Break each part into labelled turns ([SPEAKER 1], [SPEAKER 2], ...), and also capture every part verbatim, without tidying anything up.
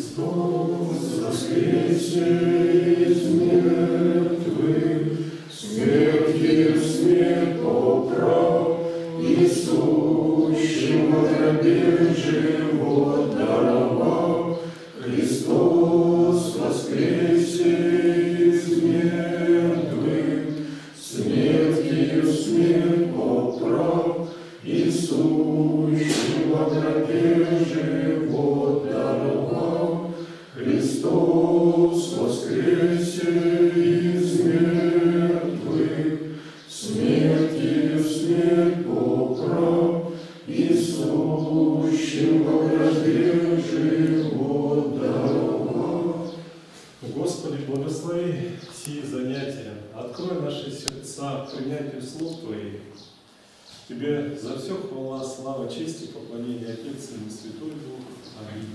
[SPEAKER 1] Христос воскресе из мертвых, смертью смерть поправ, и сущим во гробе живот даровал. Христос воскресе из мертвых, смертью смерть поправ, и сущим во гробе живот даровал. Христос воскресе из мертвых, смертью смерть поправ, и сущим во гробе живот даровал.
[SPEAKER 2] Господи, благослови сии занятия, открой наши сердца к принятию слов Твоих. Тебе за все хвала, слава, честь и поклонение, Отец и Святой Дух. Аминь.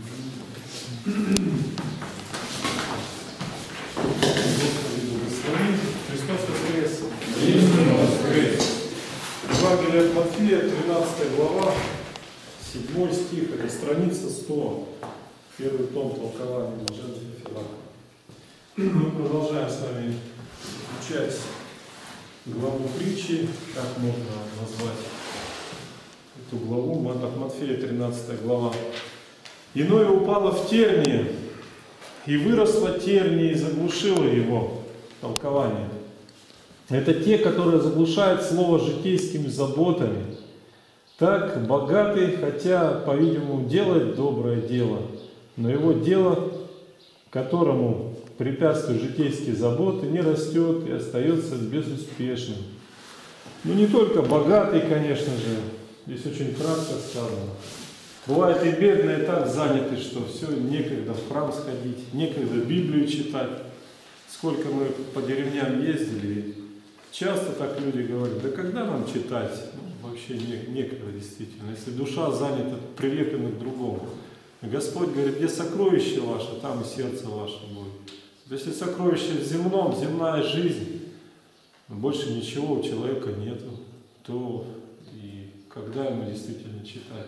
[SPEAKER 2] Господи, благослови. Христос воскрес.
[SPEAKER 1] воскрес.
[SPEAKER 2] Евангелие от Матфея, тринадцатая глава, седьмой стих, это страница сто, первый том толкования Блаженного Феофилака. Мы продолжаем с вами изучать главу притчи, как можно назвать эту главу, от Матфея, тринадцатая глава. «Иное упало в тернии, и выросла терния, и заглушила его». Толкование. Это те, которые заглушают слово житейскими заботами. Так богатый, хотя, по-видимому, делает доброе дело, но его дело, которому препятствуют житейские заботы, не растет и остается безуспешным. Ну не только богатый, конечно же, здесь очень кратко сказано. Бывает и бедные так заняты, что все, некогда в храм сходить, некогда Библию читать. Сколько мы по деревням ездили, часто так люди говорят, да когда нам читать? Ну, вообще не, некогда действительно, если душа занята, прилеплена к другому. Господь говорит, где сокровище ваше, там и сердце ваше будет. Если сокровище в земном, земная жизнь, больше ничего у человека нету, то и когда ему действительно читать?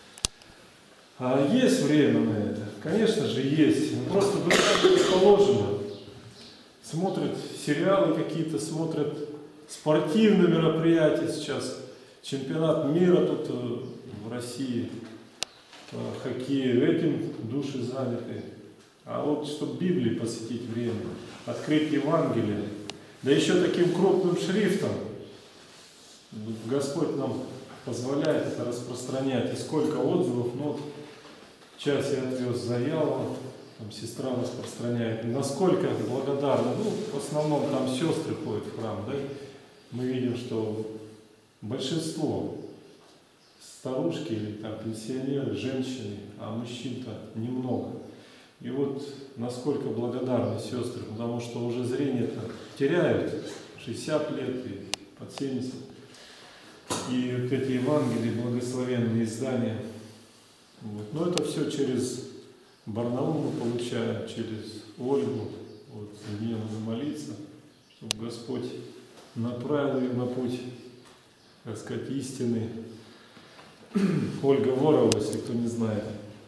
[SPEAKER 2] А есть время на это? Конечно же есть. Просто душа не положено. Смотрят сериалы какие-то, смотрят спортивные мероприятия сейчас. Чемпионат мира тут в России по хоккею. Этим души заняты. А вот чтобы Библии посвятить время, открыть Евангелие, да еще таким крупным шрифтом, Господь нам позволяет это распространять. И сколько отзывов, ну, в час я отвез за Ялову, там сестра распространяет. Насколько благодарны, ну, в основном там сестры ходят в храм, да? Мы видим, что большинство старушки или там пенсионеры, женщины, а мужчин-то немного. И вот насколько благодарны сестры, потому что уже зрение-то теряют шестьдесят лет и под семьдесят. И вот эти Евангелия, благословенные издания. Вот. Но это все через Барнаул мы получаем, через Ольгу. Вот, за нее надо молиться, чтобы Господь направил ее на путь, так сказать, истины. Ольга Ворова, если кто не знает.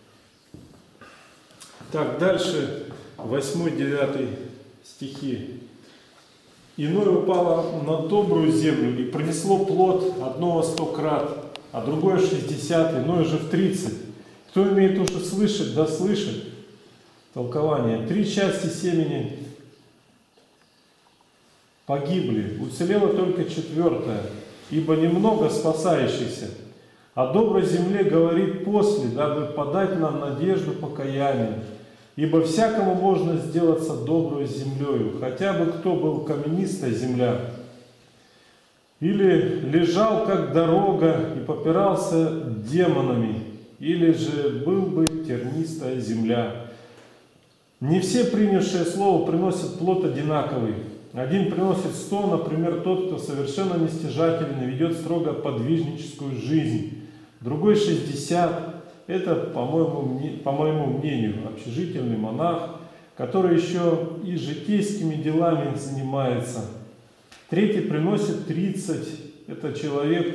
[SPEAKER 2] Так, дальше восьмой-девятый стихи. «Иное упало на добрую землю и принесло плод одного сто крат, а другое шестьдесят, иное же в тридцать. Кто имеет уши слышать, да слышит». Толкование. Три части семени погибли, уцелела только четвертая, ибо немного спасающихся. О доброй земле говорит после, дабы подать нам надежду покаяния. Ибо всякому можно сделаться доброй землею, хотя бы кто был каменистая земля, или лежал как дорога и попирался демонами, или же был бы тернистая земля. Не все принявшие слово приносят плод одинаковый. Один приносит сто, например, тот, кто совершенно нестяжательно ведет строго подвижническую жизнь. Другой шестьдесят. Это, по моему, по моему мнению, общежительный монах, который еще и житейскими делами занимается. Третий приносит тридцать. Это человек,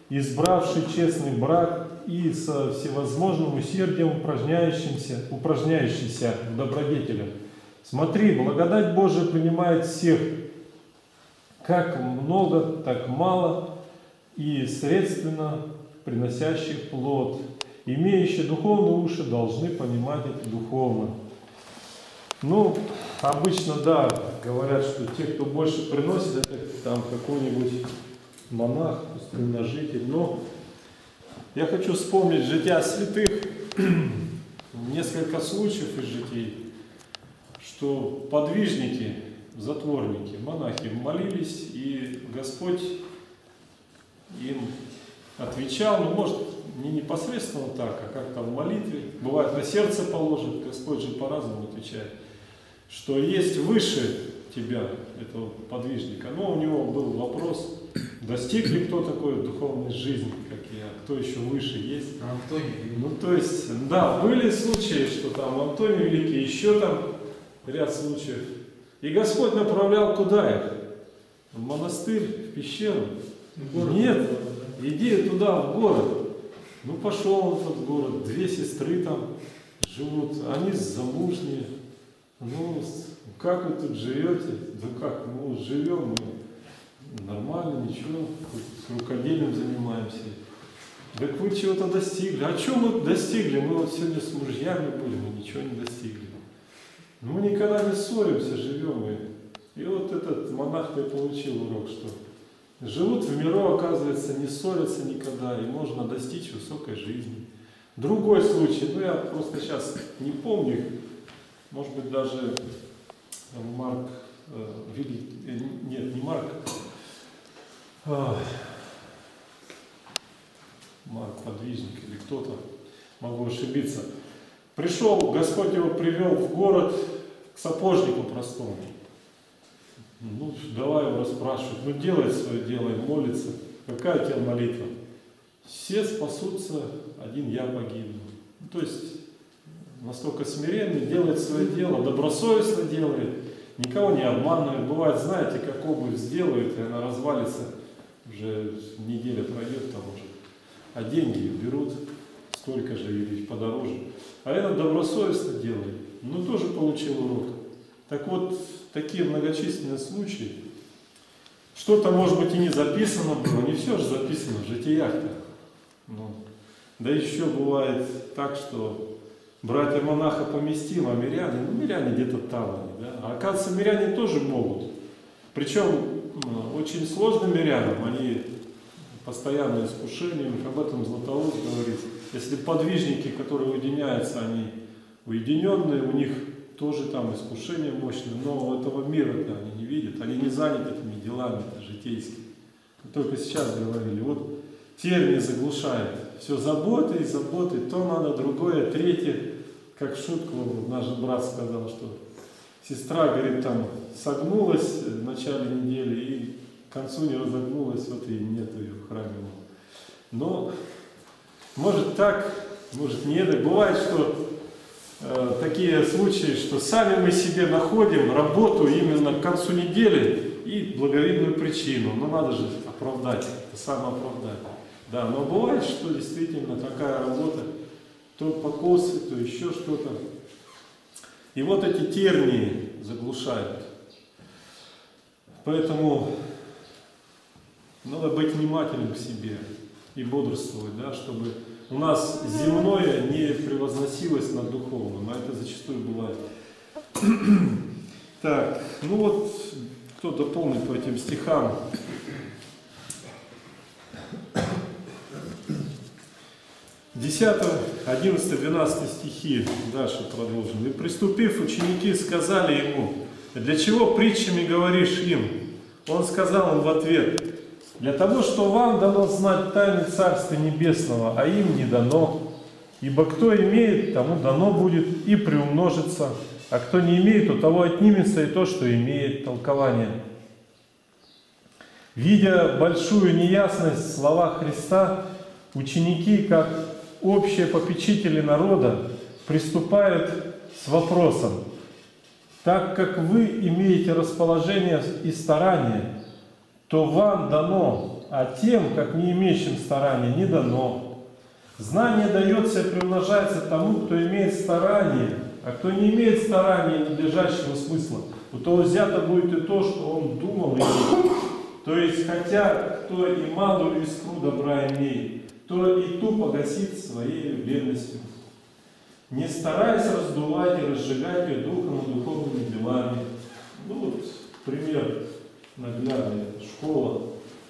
[SPEAKER 2] избравший честный брак и со всевозможным усердием упражняющимся, упражняющийся в добродетелях. Смотри, благодать Божия принимает всех, как много, так мало, и средственно приносящих плод. Имеющие духовные уши должны понимать это духовно. Ну, обычно, да, говорят, что те, кто больше приносит, это там какой-нибудь монах, пустынножитель. Но я хочу вспомнить жития святых, несколько случаев из житий, что подвижники, затворники, монахи молились, и Господь им отвечал, ну, может, не непосредственно так, а как-то в молитве. Бывает, на сердце положит, Господь же по-разному отвечает, что есть выше тебя, этого подвижника. Но у него был вопрос, достиг ли кто такой духовной жизни, как я, кто еще выше есть.
[SPEAKER 3] Антоний.
[SPEAKER 2] Ну, то есть, да, были случаи, что там Антоний Великий, еще там ряд случаев. И Господь направлял куда их? В монастырь, в пещеру?
[SPEAKER 3] Город.
[SPEAKER 2] Нет, иди туда, в город. Ну, пошел он в этот город, две сестры там живут, они замужние. Ну, как вы тут живете? Да как, ну, живем мы нормально, ничего, с рукоделием занимаемся. Так вы чего-то достигли. А что мы достигли? Мы вот сегодня с мужьями были, мы ничего не достигли. Мы никогда не ссоримся, живем. И, и вот этот монах-то и получил урок, что живут в миру, оказывается, не ссорятся никогда, и можно достичь высокой жизни. Другой случай, ну я просто сейчас не помню, может быть, даже Марк, э, Великий, э, нет, не Марк, а, Марк Подвижник или кто-то, могу ошибиться. Пришел, Господь его привел в город к сапожнику простому. Ну, давай его расспрашивать, ну делай свое дело, молится. Какая у тебя молитва? Все спасутся, один я погибну. Ну, то есть, настолько смиренный, делает свое дело, добросовестно делает, никого не обманывает. Бывает, знаете, как обувь сделают, и она развалится, уже неделя пройдет там уже. А деньги берут столько же или подороже. А этот добросовестно делает. Ну, тоже получил урок. Так вот, такие многочисленные случаи, что-то, может быть, и не записано было, не все же записано в житиях-то. Ну, да еще бывает так, что братья монаха поместим, а миряне, ну, миряне где-то там они, да? А оказывается, миряне тоже могут. Причем ну, очень сложным мирянам, они постоянно искушением, об этом Златоуст говорит. Если подвижники, которые уединяются, они уединенные, у них тоже там искушение мощное, но этого мира-то они не видят, они не заняты этими делами житейскими. Мы только сейчас говорили, вот термин заглушает, все заботы и заботы, то надо другое, третье, как в шутку наш брат сказал, что сестра, говорит, там согнулась в начале недели и к концу не разогнулась, вот и нет ее в храме. Но может так, может нет, бывает, что такие случаи, что сами мы себе находим работу именно к концу недели и благовидную причину. Но надо же оправдать, это самооправдать. Да, но бывает, что действительно такая работа, то покосы, то еще что-то. И вот эти тернии заглушают. Поэтому надо быть внимательным к себе и бодрствовать, да, чтобы у нас земное не превозносилось над духовным, а это зачастую бывает. Так, ну вот, кто дополнит по этим стихам. десятый, одиннадцатый, двенадцатый стихи, дальше продолжим. «И приступив, ученики сказали ему: для чего притчами говоришь им?» Он сказал им в ответ: для того, что вам дано знать тайны Царства Небесного, а им не дано. Ибо кто имеет, тому дано будет и приумножится, а кто не имеет, у того отнимется и то, что имеет. Толкование. Видя большую неясность в словах Христа, ученики, как общие попечители народа, приступают с вопросом: так как вы имеете расположение и старание, то вам дано а тем, как не имеющим старания, не дано. Знание дается и приумножается тому, кто имеет старание, а кто не имеет старания и надлежащего смысла, у того взято будет и то, что он думал иметь. То есть, хотя кто и малую искру добра имеет, то и ту погасит своей верностью, не стараясь раздувать и разжигать ее духом и духовными делами. Ну вот пример наглядный. Школа.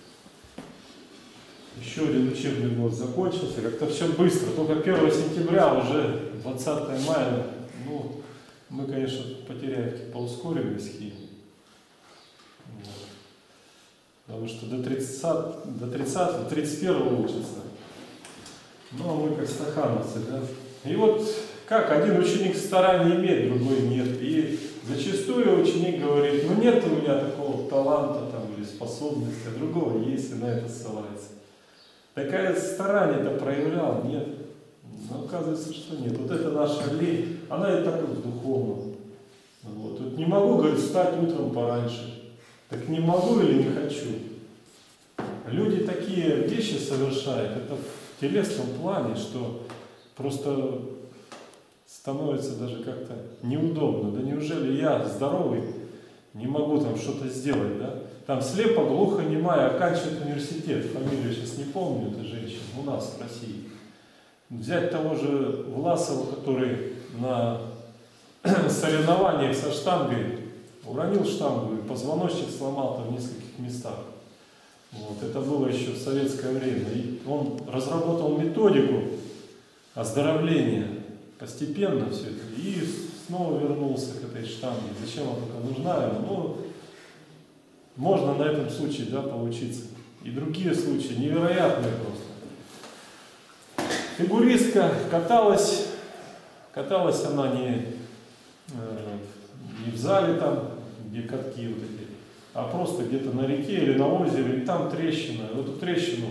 [SPEAKER 2] Еще один учебный год закончился. Как-то все быстро. Только первого сентября, уже двадцатое мая. Ну, мы, конечно, потеряли по ускоренности. Вот. Потому что до тридцатого, до тридцатого, тридцать первого учатся. Ну, а мы как стахановцы, да? И вот как один ученик старания имеет, другой нет. И зачастую ученик говорит, ну нет у меня такого таланта там, или способности, а другого есть, и на это ссылается. Такая старание-то проявлял, нет. Но оказывается, что нет. Вот это наша лень, она и так вот духовна. Вот. Вот не могу, говорит, встать утром пораньше. Так не могу или не хочу. Люди такие вещи совершают, это в телесном плане, что просто становится даже как-то неудобно. Да неужели я здоровый не могу там что-то сделать, да? Там слепо, глухо, немая, оканчивает университет, фамилию сейчас не помню, это женщина, у нас в России. Взять того же Власова, который на соревнованиях со штангой уронил штангу и позвоночник сломал там в нескольких местах. Вот, это было еще в советское время. И он разработал методику оздоровления постепенно все это. И снова вернулся к этой штанге. Зачем она только нужна ему? Ну, можно на этом случае, да, поучиться. И другие случаи, невероятные просто. Фигуристка каталась, каталась она не, э, не в зале там, где катки вот эти, а просто где-то на реке или на озере, и там трещина. В эту трещину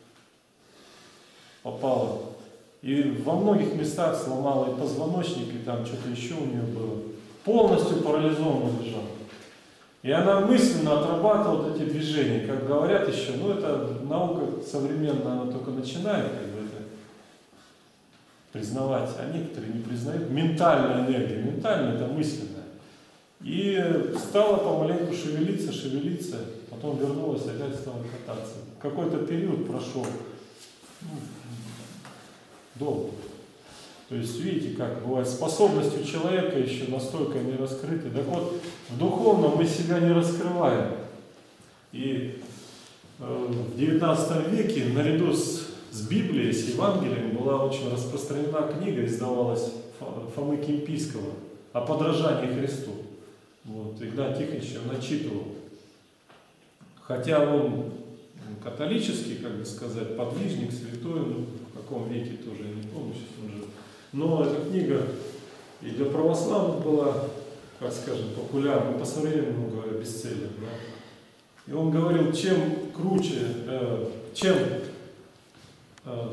[SPEAKER 2] попала. И во многих местах сломала и позвоночник, и там что-то еще у нее было. Полностью парализованно лежала. И она мысленно отрабатывала вот эти движения, как говорят еще, ну это наука современная, она только начинает как бы это признавать, а некоторые не признают. Ментальная энергия, ментальная это мысленная. И стала помаленьку шевелиться, шевелиться, потом вернулась, опять стала кататься. Какой-то период прошел, ну, долго. То есть видите, как бывает, способность у человека еще настолько не раскрыты. Так вот, в духовном мы себя не раскрываем. И э, в девятнадцатом веке наряду с, с Библией, с Евангелием была очень распространена книга, издавалась Фомы Кимпийского о подражании Христу. Вот, Игнат Тихонович ее начитывал. Хотя он католический, как бы сказать, подвижник, святой, ну, в каком веке тоже, я не помню, сейчас он жив. Но эта книга и для православных была, как скажем, популярна, по современному говоря, бестселлер. Да? И он говорил, чем круче, э, чем э,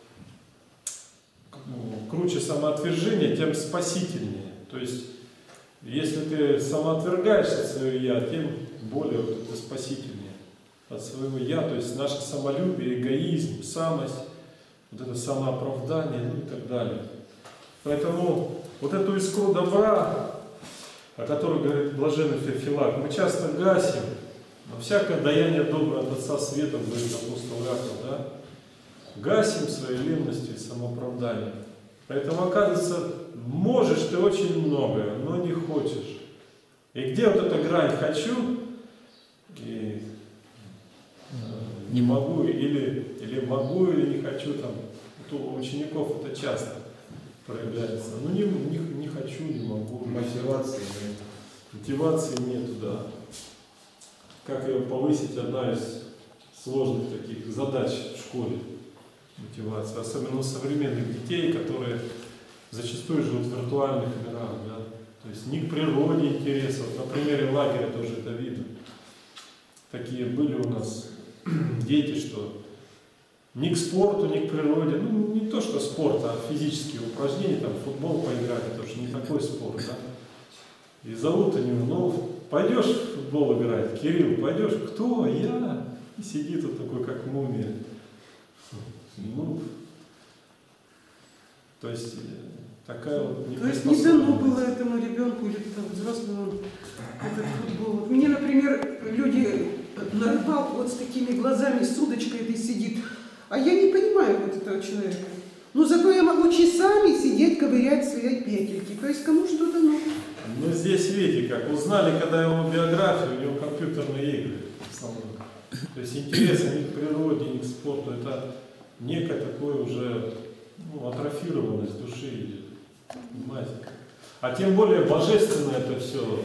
[SPEAKER 2] круче самоотвержение, тем спасительнее. То есть, если ты самоотвергаешься от своего «я», тем более вот это спасительнее от своего «я». То есть, наше самолюбие, эгоизм, самость, вот это самооправдание, ну и так далее. Поэтому вот эту искру добра, о которой говорит блаженный Феофилак, мы часто гасим. Но всякое даяние доброе от Отца Света, говорит апостол Иаков, да? Гасим своей ленностью и самооправданием. Поэтому, оказывается, можешь ты очень многое, но не хочешь. И где вот эта грань «хочу» и э, «не могу» или, или «могу» или «не хочу», там, у учеников это часто проявляется. Ну не, не, не хочу, не могу.
[SPEAKER 1] Мотивации нет.
[SPEAKER 2] Мотивации нету, да. Как ее повысить, одна из сложных таких задач в школе. Мотивация. Особенно у современных детей, которые зачастую живут в виртуальных мирах, да. То есть ни к природе интересов. На примере лагеря тоже это видно. Такие были у нас дети, что ни к спорту, ни к природе, ну не то что спорт, а физические упражнения, там футбол поиграть, это уж не такой спорт, да. И зовут они, ну пойдешь в футбол играть, Кирилл, пойдешь, кто? Я? И сидит вот такой, как мумия. Ну, то есть такая вот
[SPEAKER 3] То есть не дано было этому ребенку или там, взрослому этот футбол. Вот мне, например, люди на рыбалку вот с такими глазами, с удочкой этой сидит, а я не понимаю вот этого человека. Но зато я могу часами сидеть, ковырять свои петельки. То есть кому что дано.
[SPEAKER 2] Ну здесь видите, как узнали, когда его биографию, у него компьютерные игры в основном. То есть интерес ни к природе, ни к спорту, это некое такое уже ну, атрофированность души идет. Понимаете? А тем более божественно это все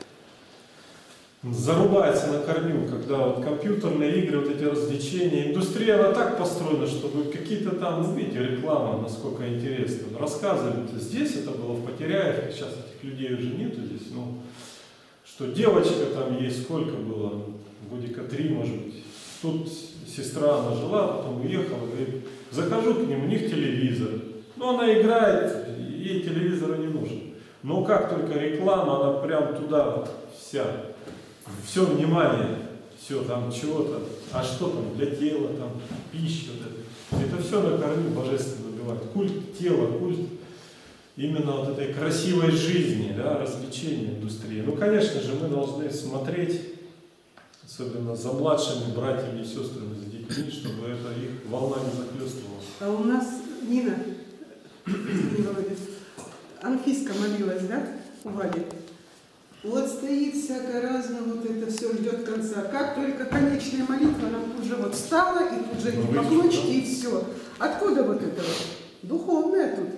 [SPEAKER 2] зарубается на корню, когда вот компьютерные игры, вот эти развлечения, индустрия, она так построена, чтобы какие-то там, ну, видите, реклама, насколько интересно, рассказывают, здесь это было в Потеряевке, сейчас этих людей уже нету здесь, ну, что девочка там ей сколько было, годика три, может быть, тут сестра, она жила, потом уехала, говорит, захожу к ним, у них телевизор, ну, она играет, ей телевизора не нужен, но как только реклама, она прям туда вся, все внимание, все там чего-то, а что там для тела, там пища, вот это, это все на корню божественно убивает. Культ тела, культ именно вот этой красивой жизни, да, развлечения индустрии. Ну, конечно же, мы должны смотреть, особенно за младшими братьями и сестрами, за детьми, чтобы это их волна не захлестывала.
[SPEAKER 3] А у нас Нина, Анфиска молилась, да, у Вали? Вот стоит всякое разное, вот это все ждет конца. Как только конечная молитва, она тут же вот встала, и тут же эти поклончики, и все. Откуда вот это вот? Духовное тут.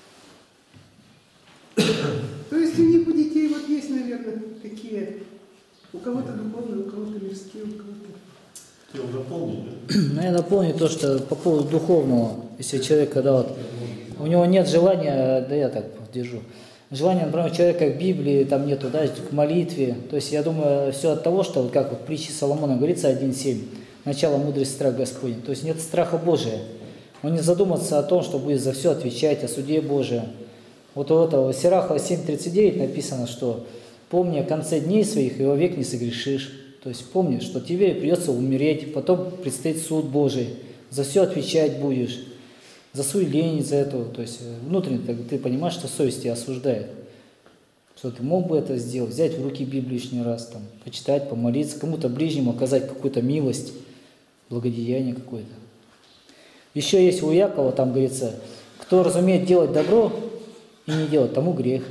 [SPEAKER 3] То есть у них, у детей вот есть, наверное, такие, у кого-то духовные, у кого-то мирские, у кого-то...
[SPEAKER 2] Хотел дополнить, да?
[SPEAKER 4] Ну, я дополню то, что по поводу духовного, если человек, когда вот у него нет желания, да я так держу, желания, например, у человека к Библии, там нету, да, к молитве. То есть я думаю, все от того, что, вот как вот в притче Соломона говорится один семь, начало мудрости страх Господень. То есть нет страха Божия. Он не задуматься о том, что будет за все отвечать, о суде Божия. Вот у этого Сираха семь тридцать девять написано, что помни о конце дней своих, и вовек не согрешишь. То есть помни, что тебе придется умереть, потом предстоит суд Божий, за все отвечать будешь. За свою лень, за эту, то есть внутренне ты, ты понимаешь, что совесть тебя осуждает. Что ты мог бы это сделать, взять в руки Библию лишний раз, там, почитать, помолиться, кому-то ближнему оказать какую-то милость, благодеяние какое-то. Еще есть у Якова, там говорится, кто разумеет делать добро и не делать, тому грех.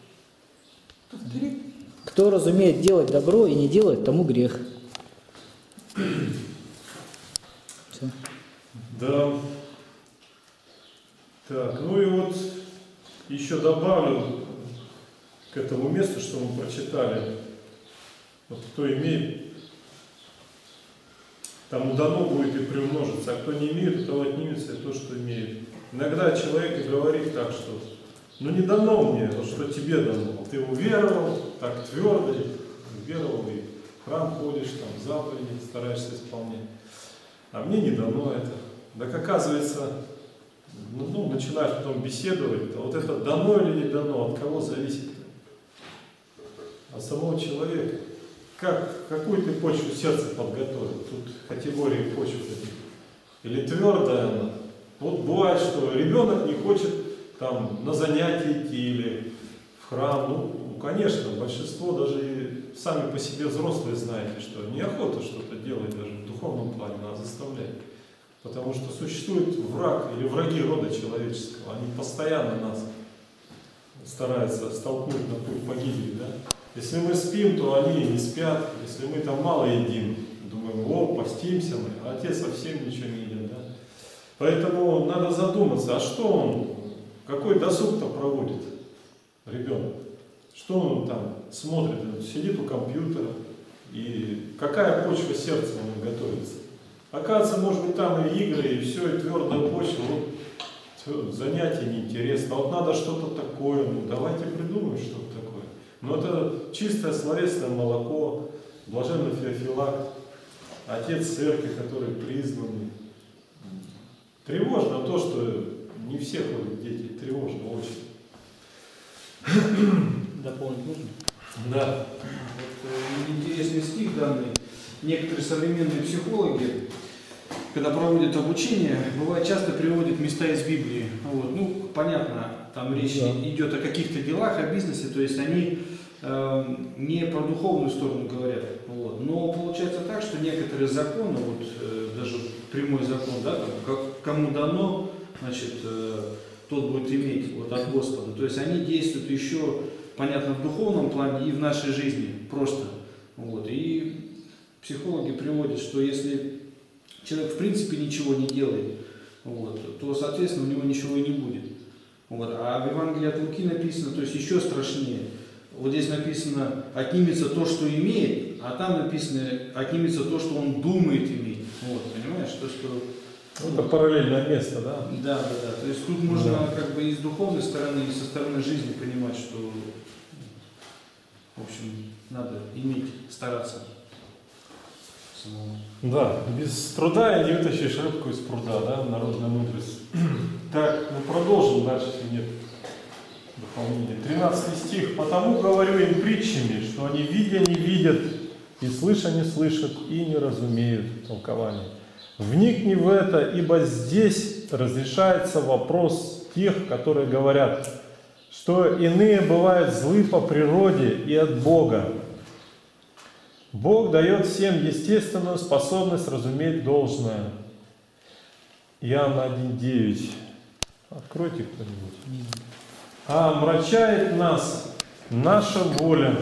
[SPEAKER 4] Кто разумеет делать добро и не делает, тому грех. Все.
[SPEAKER 2] Да. Так, ну и вот еще добавлю к этому месту, что мы прочитали. Вот кто имеет, тому дано будет и приумножится, а кто не имеет, у того отнимется и то, что имеет. Иногда человек говорит так, что ну не дано мне, вот что тебе дано. Ты уверовал, так твердо, веровал, и в храм ходишь, там заповеди стараешься исполнять. А мне не дано это. Так оказывается, ну, ну, начинаешь потом беседовать, а вот это дано или не дано, от кого зависит? От самого человека. Как, какую ты почву сердца подготовил? Тут категории почвы таких. Или твердая она. Вот бывает, что ребенок не хочет там на занятия идти или в храм. Ну, конечно, большинство даже и сами по себе взрослые знаете, что неохота что-то делать даже в духовном плане, надо заставлять. Потому что существует враг или враги рода человеческого. Они постоянно нас стараются столкнуть на путь погибели. Да? Если мы спим, то они не спят. Если мы там мало едим, думаем, о, постимся мы, а те совсем ничего не едят. Да? Поэтому надо задуматься, а что он, какой досуг-то проводит ребенок? Что он там смотрит? Он сидит у компьютера. И какая почва сердца ему готовится? Оказывается, может быть, там и игры, и все, и твердая почва, вот, занятия неинтересно. А вот надо что-то такое, ну давайте придумаем что-то такое. Но это чистое словесное молоко, блаженный Феофилакт, отец церкви, который признанный. Тревожно то, что не все ходят дети, тревожно очень.
[SPEAKER 5] Дополнить нужно?
[SPEAKER 2] Да.
[SPEAKER 5] Вот, интересный стих данный. некоторые современные психологи, когда проводят обучение, бывает часто приводят места из Библии. Вот. Ну, понятно, там речь
[SPEAKER 2] Да.
[SPEAKER 5] идет о каких-то делах, о бизнесе, то есть они э, не про духовную сторону говорят. Вот. Но получается так, что некоторые законы, вот э, даже прямой закон, да, там, как, кому дано, значит, э, тот будет иметь вот, от Господа. То есть они действуют еще, понятно, в духовном плане и в нашей жизни просто. Вот. И психологи приводят, что если человек в принципе ничего не делает, вот, то, соответственно, у него ничего и не будет. Вот. А в Евангелии от Луки написано, то есть еще страшнее. Вот здесь написано, отнимется то, что имеет, а там написано, отнимется то, что он думает иметь. Вот, понимаешь, то, что...
[SPEAKER 2] Это параллельное место, да?
[SPEAKER 5] Да, да, да. То есть тут можно
[SPEAKER 2] Да.
[SPEAKER 5] как бы и с духовной стороны, и со стороны жизни понимать, что, в общем, надо иметь, стараться самому.
[SPEAKER 2] Да, без труда и не вытащишь рыбку из пруда, да, народная мудрость. Так, мы продолжим дальше, если нет дополнения. тринадцатый стих. «Потому говорю им притчами, что они видя не видят, и слыша не слышат, и не разумеют толкования. Вникни в это, ибо здесь разрешается вопрос тех, которые говорят, что иные бывают злы по природе и от Бога. Бог дает всем естественную способность разуметь должное». Иоанна один девять. Откройте кто-нибудь. «А омрачает нас наша воля».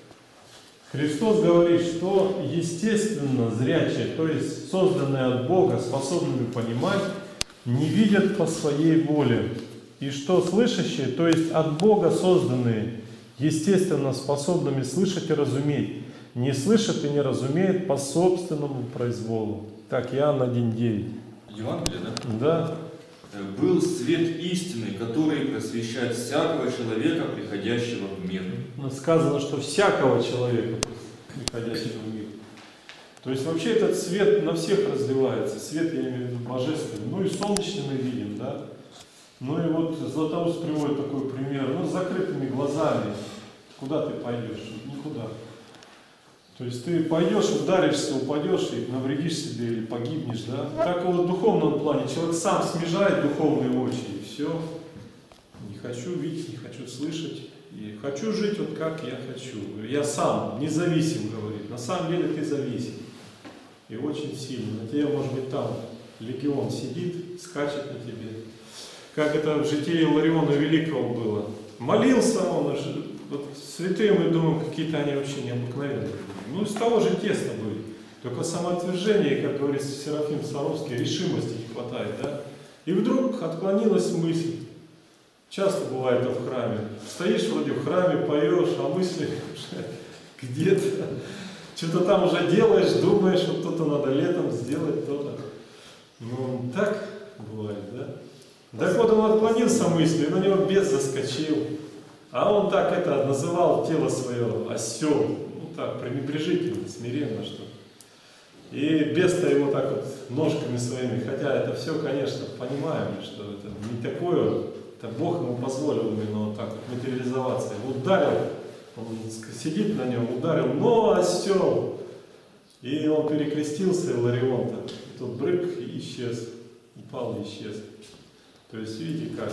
[SPEAKER 2] Христос говорит, что естественно зрячие, то есть созданные от Бога, способными понимать, не видят по своей воле. И что слышащие, то есть от Бога созданные, естественно способными слышать и разуметь, не слышат и не разумеют по собственному произволу. Так, Иоанн один девять.
[SPEAKER 1] Евангелие, да?
[SPEAKER 2] Да.
[SPEAKER 1] «Был свет истины, который просвещает всякого человека, приходящего в мир».
[SPEAKER 2] Сказано, что всякого человека, приходящего в мир. То есть вообще этот свет на всех разливается. Свет, я имею в виду, божественный. Ну и солнечный мы видим, да. Ну и вот Златоуст приводит такой пример. Ну с закрытыми глазами куда ты пойдешь? Никуда. То есть ты пойдешь, ударишься, упадешь и навредишь себе или погибнешь, да? Так и вот в духовном плане человек сам смежает духовные очи, и все. Не хочу видеть, не хочу слышать, и хочу жить вот как я хочу. Я сам независим, говорит. На самом деле ты зависим. И очень сильно. На тебе, может быть, там легион сидит, скачет на тебе. Как это в житии Илариона Великого было. Молился он, вот святые, мы думаем, какие-то они вообще необыкновенные. Ну, из того же теста были. Только самоотвержение, как говорит Серафим Саровский, решимости не хватает, да? И вдруг отклонилась мысль. Часто бывает это в храме. Стоишь вроде в храме, поешь, а мысли уже где-то. Что-то там уже делаешь, думаешь, что что-то надо летом сделать, то-то. Ну, так бывает, да? Так вот он отклонился мыслью, и на него бес заскочил. А он так это называл тело свое осел. Ну так, пренебрежительно, смиренно, что. И бес-то его так вот ножками своими, хотя это все, конечно, понимаем, что это не такое, это Бог ему позволил именно вот так вот материализоваться. Его ударил, он сидит на нем, ударил, но осел. И он перекрестился, Иларион-то, и тот брык и исчез, упал и исчез. То есть видите как.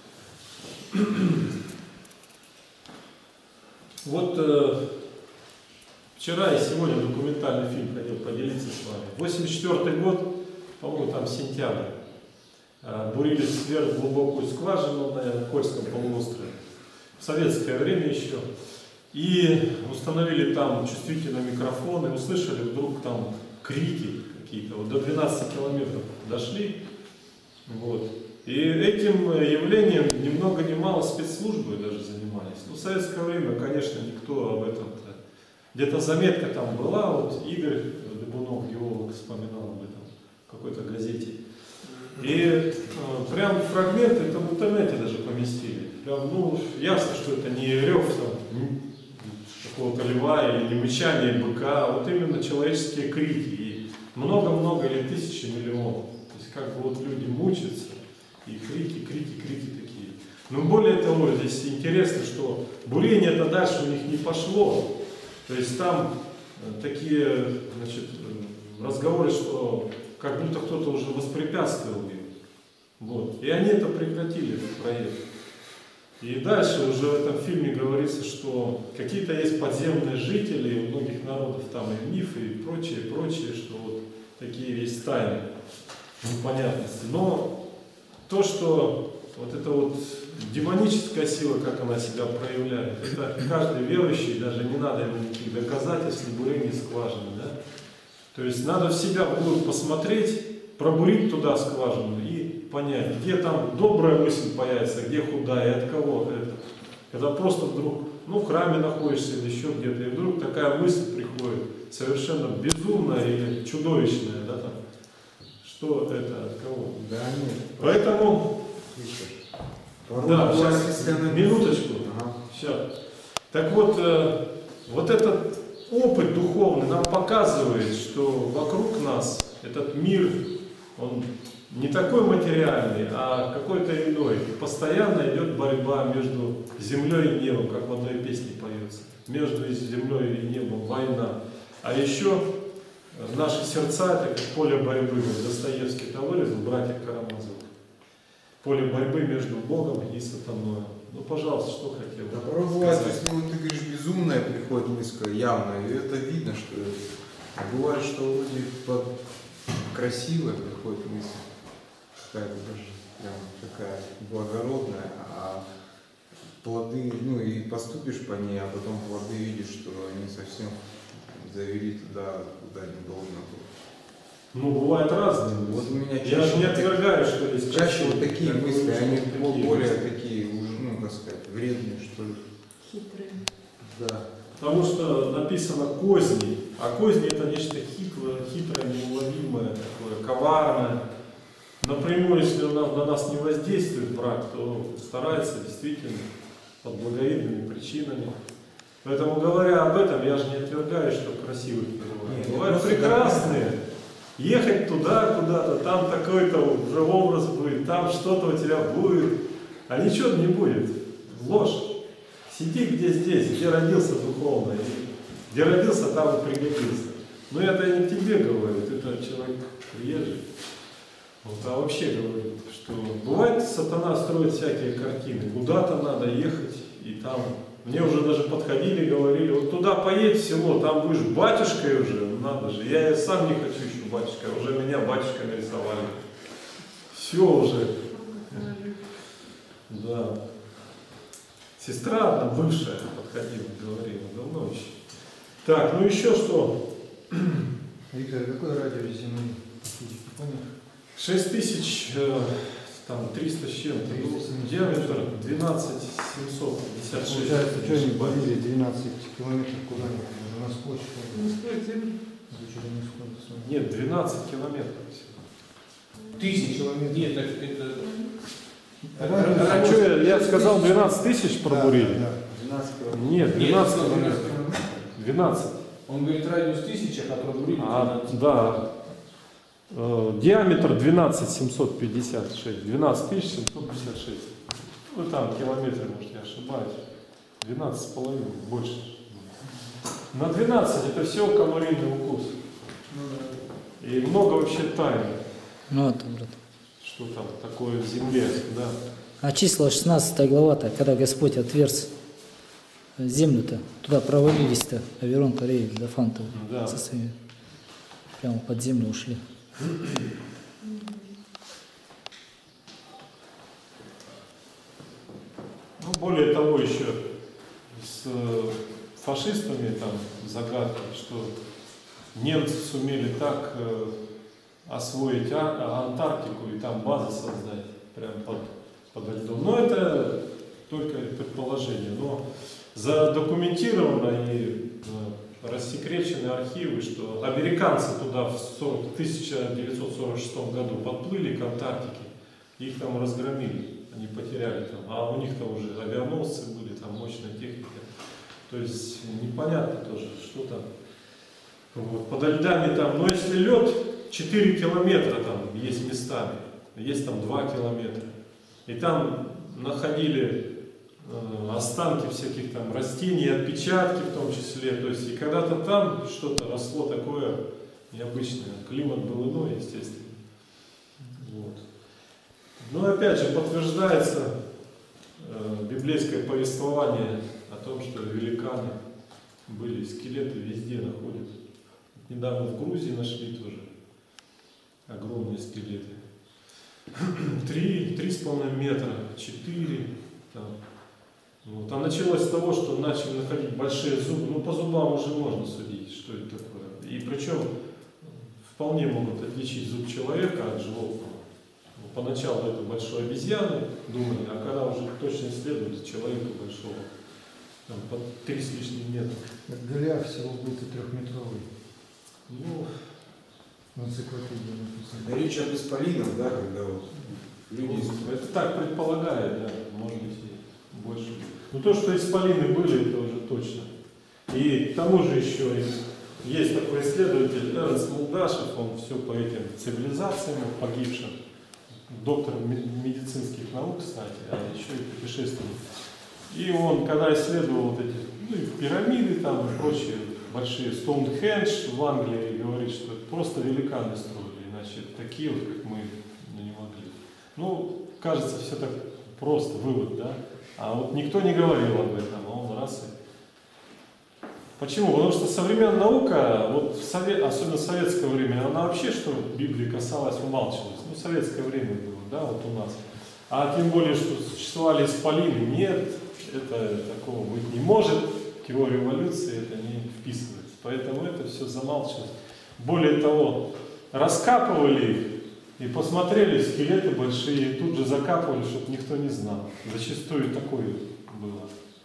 [SPEAKER 2] Вот э, вчера и сегодня документальный фильм хотел поделиться с вами. восемьдесят четвёртый год, по-моему, там сентябрь. Э, бурили сверхглубокую скважину на Кольском полуострове. В советское время еще. И установили там чувствительный микрофон, и услышали вдруг там крики какие-то. Вот до двенадцати километров дошли. Вот. И этим явлением ни много ни мало спецслужбы даже занимались. Ну, в советское время, конечно, никто об этом-то... Где-то заметка там была, вот Игорь Дыбунов, геолог, вспоминал об этом в какой-то газете. И э, прям фрагменты это в интернете даже поместили. Прям, ну, ясно, что это не рев там, какого-то льва или не мычание быка, а вот именно человеческие крики. И много-много или тысячи миллионов. То есть как бы вот люди мучаются. И крики, крики, крики такие. Но более того, здесь интересно, что бурение-то дальше у них не пошло. То есть там такие, значит, разговоры, что как будто кто-то уже воспрепятствовал им. Вот. И они это прекратили, этот проект. И дальше уже в этом фильме говорится, что какие-то есть подземные жители, у многих народов там и мифы, и прочее, прочее, что вот такие есть тайны, непонятности. Но то, что вот эта вот демоническая сила, как она себя проявляет, это каждый верующий, даже не надо ему никаких доказательств, ни буры, ни скважины. Да? То есть надо в себя вглубь посмотреть, пробурить туда скважину и понять, где там добрая мысль появится, где худая, и от кого это. Когда просто вдруг, ну, в храме находишься или еще где-то, и вдруг такая мысль приходит, совершенно безумная или чудовищная, да, там, что это, от кого.
[SPEAKER 6] Да, нет.
[SPEAKER 2] Поэтому, да, сейчас, минуточку,
[SPEAKER 6] ага.
[SPEAKER 2] сейчас. Так вот, э, вот этот опыт духовный нам показывает, что вокруг нас этот мир, он не такой материальный, а какой-то иной. И постоянно идет борьба между землей и небом, как в одной песне поется. Между землей и небом война. А еще наши сердца — это как поле борьбы. Достоевский того из братьев Карамазовых. Поле борьбы между Богом и сатаной. Ну, пожалуйста, что хотел.
[SPEAKER 6] Да, порой бывает, если вот ты говоришь, безумная приходит мысль, явно, и это видно, что бывает, что вроде под красивая приходит мысль. Какая-то даже прям такая благородная, а плоды, ну и поступишь по ней, а потом плоды видишь, что они совсем завели туда, куда не должно было.
[SPEAKER 2] Ну, бывают разные.
[SPEAKER 6] Вот у меня
[SPEAKER 2] Я же не отвергаю, что есть
[SPEAKER 6] чаще вот такие мысли, они
[SPEAKER 2] такие
[SPEAKER 6] более
[SPEAKER 2] мысли.
[SPEAKER 6] такие, ну, как сказать, вредные, что ли.
[SPEAKER 3] Хитрые.
[SPEAKER 6] Да.
[SPEAKER 2] Потому что написано козни, а козни — это нечто хитрое, хитрое, неуловимое, такое, коварное. Напрямую, если он на нас не воздействует враг, то старается действительно под благовидными причинами. Поэтому, говоря об этом, я же не отвергаю, что красивых бывают.
[SPEAKER 6] Нет,
[SPEAKER 2] Бывают
[SPEAKER 6] просто
[SPEAKER 2] прекрасные. Ехать туда, куда-то, там такой-то уже образ будет, там что-то у тебя будет, а ничего не будет. Ложь. Сиди где здесь, где родился духовно, и где родился, там и пригодился. Но это я не тебе говорю, это человек приезжий. Вот, а вообще говорю, что бывает, сатана строит всякие картины, куда-то надо ехать, и там, мне уже даже подходили, говорили, вот туда поедь в село, там будешь батюшкой уже, надо же, я сам не хочу еще батюшкой, уже меня батюшкой нарисовали. Все уже. Да. Сестра одна бывшая подходила, говорила, давно еще. Так, ну еще что?
[SPEAKER 6] Виктор, какой радиус Земли?
[SPEAKER 2] шесть тысяч триста с чем-то, диаметр двенадцать семьсот пятьдесят шесть.
[SPEAKER 6] Получается, что они болели двенадцать километров куда-нибудь, на скотч.
[SPEAKER 3] Не стоит земли.
[SPEAKER 2] Нет, двенадцать километров.
[SPEAKER 5] Тысяч. Нет, так это...
[SPEAKER 2] А что, я, я сказал двенадцать тысяч пробурили?
[SPEAKER 6] Да, двенадцать километров.
[SPEAKER 2] Нет, двенадцать
[SPEAKER 5] Нет,
[SPEAKER 2] километров. двенадцать.
[SPEAKER 5] Он говорит радиус тысячах, а пробурили
[SPEAKER 2] А,
[SPEAKER 5] двенадцать.
[SPEAKER 2] да. Э, диаметр двенадцать семьсот пятьдесят шесть. двенадцать тысяч семьсот пятьдесят шесть. Ну там километры, может, я ошибаюсь. двенадцать с половиной, больше. На двенадцать это все комариный укус. И много вообще тайн.
[SPEAKER 4] Ну, это, брат.
[SPEAKER 2] Что там такое в земле, да.
[SPEAKER 4] А числа шестнадцатая глава-то, когда Господь отверз землю-то, туда провалились-то Аверон, Корея, Дафан-то
[SPEAKER 2] Да.
[SPEAKER 4] со своими, прямо под землю ушли.
[SPEAKER 2] Ну, более того, еще с фашистами там загадки, что немцы сумели так э, освоить а, Антарктику и там базы создать прямо под, под льдом. Но это только предположение. Но задокументировано и э, рассекречены архивы, что американцы туда в тысяча девятьсот сорок шестом году подплыли к Антарктике, их там разгромили, они потеряли там, а у них там уже авианосцы были, там мощная техника. То есть непонятно тоже, что там. Вот, подо льдами там, но если лед четыре километра там есть местами, есть там два километра. И там находили э, останки всяких там растений, отпечатки в том числе. То есть и когда-то там что-то росло такое необычное. Климат был иной, естественно. Вот. Но опять же подтверждается э, библейское повествование о том, что великаны были, скелеты везде находят. Недавно в Грузии нашли тоже огромные скелеты. Три, три с половиной метра, четыре. Там. Вот. А началось с того, что начали находить большие зубы. Ну, по зубам уже можно судить, что это такое. И причем вполне могут отличить зуб человека от животного. Поначалу это большой обезьяны, думали, а когда уже точно исследуют человека большого, там, под три с лишним метра.
[SPEAKER 5] Голиаф всего был трехметровый.
[SPEAKER 2] Ну,
[SPEAKER 5] в энциклопедии написано.
[SPEAKER 6] Речь об исполинах, да, когда вот люди...
[SPEAKER 2] Это так предполагает, да, может быть и больше. Но то, что исполины были, это уже точно. И к тому же еще есть такой исследователь Эрнст Молдашев, он все по этим цивилизациям погибшим, доктор медицинских наук, кстати, а еще и путешественник. И он, когда исследовал вот эти ну, пирамиды там и прочие большие, Стоунхендж в Англии, говорит, что это просто великаны строили, иначе такие вот, как мы, ну, не могли. Ну, кажется, все так просто, вывод, да? А вот никто не говорил об этом, а он раз и... Почему? Потому что современная наука, вот в совет, особенно в советское время, она вообще, что Библии касалась, умалчивалась. Ну, советское время было, да, вот у нас. А тем более, что существовали исполины, нет, это такого быть не может. Теория эволюции это не вписывается. Поэтому это все замалчивалось. Более того, раскапывали их и посмотрели, скелеты большие, и тут же закапывали, чтобы никто не знал. Зачастую такое было.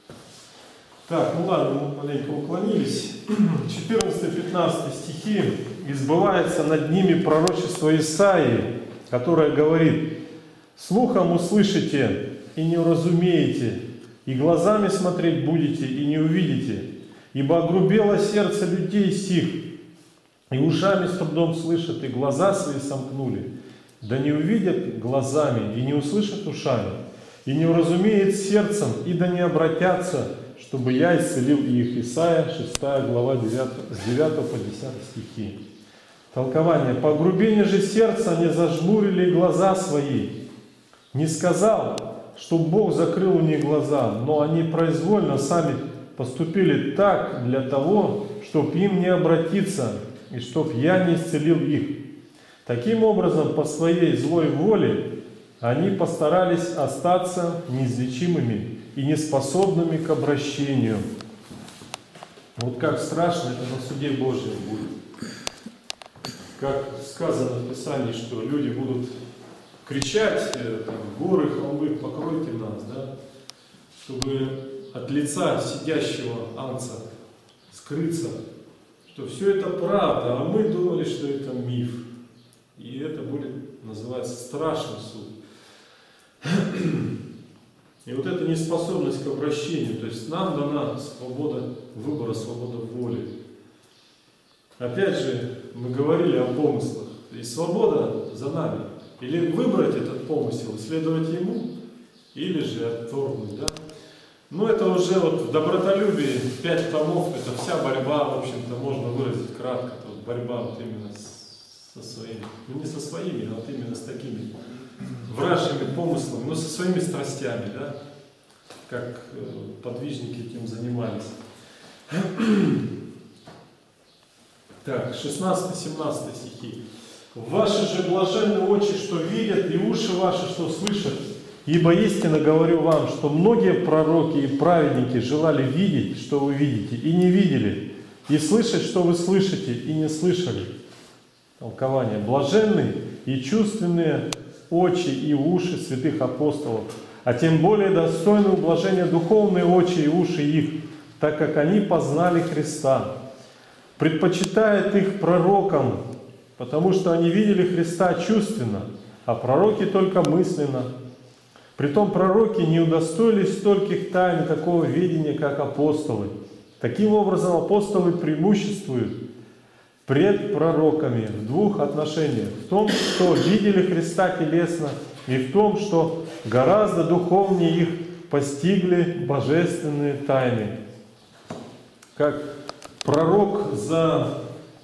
[SPEAKER 2] Так, ну ладно, мы маленько уклонились. четырнадцатый-пятнадцатый стихи. «Избывается над ними пророчество Исаии, которое говорит: слухом услышите и не уразумеете, и глазами смотреть будете и не увидите, ибо огрубело сердце людей сих, и ушами с трудом слышат, и глаза свои сомкнули, да не увидят глазами, и не услышат ушами, и не уразумеет сердцем, и да не обратятся, чтобы я исцелил их». Исайя, шестая глава, с девятого по десятый стихи. Толкование. «По грубине же сердца не зажмурили глаза свои, не сказал, что Бог закрыл у них глаза, но они произвольно сами поступили так для того, чтоб им не обратиться, и чтоб я не исцелил их. Таким образом, по своей злой воле они постарались остаться неизлечимыми и неспособными к обращению». Вот как страшно это на суде Божьем будет. Как сказано в Писании, что люди будут кричать, там, горы, холмы, покройте нас, да, чтобы от лица сидящего ангца скрыться, что все это правда, а мы думали, что это миф. И это будет называться страшный суд. И вот эта неспособность к обращению, то есть нам дана свобода выбора, свобода воли. Опять же, мы говорили о помыслах, и свобода за нами. Или выбрать этот помысел, следовать ему, или же отторгнуть, да? Ну, это уже вот в добротолюбии пять томов, это вся борьба, в общем-то, можно выразить кратко. Вот борьба вот именно с, со своими, ну не со своими, а вот именно с такими вражьими помыслами, но со своими страстями, да? Как э, подвижники этим занимались. Так, шестнадцатый-семнадцатый стихи. «Ваши же блаженны очи, что видят, и уши ваши, что слышат. Ибо истинно говорю вам, что многие пророки и праведники желали видеть, что вы видите, и не видели, и слышать, что вы слышите, и не слышали». Толкование. «Блаженны и чувственные очи и уши святых апостолов, а тем более достойны ублажения духовные очи и уши их, так как они познали Христа. Предпочитает их пророкам, потому что они видели Христа чувственно, а пророки только мысленно. Притом пророки не удостоились стольких тайн и такого ведения, как апостолы. Таким образом, апостолы преимуществуют пред пророками в двух отношениях. В том, что видели Христа телесно, и в том, что гораздо духовнее их постигли божественные тайны. Как пророк за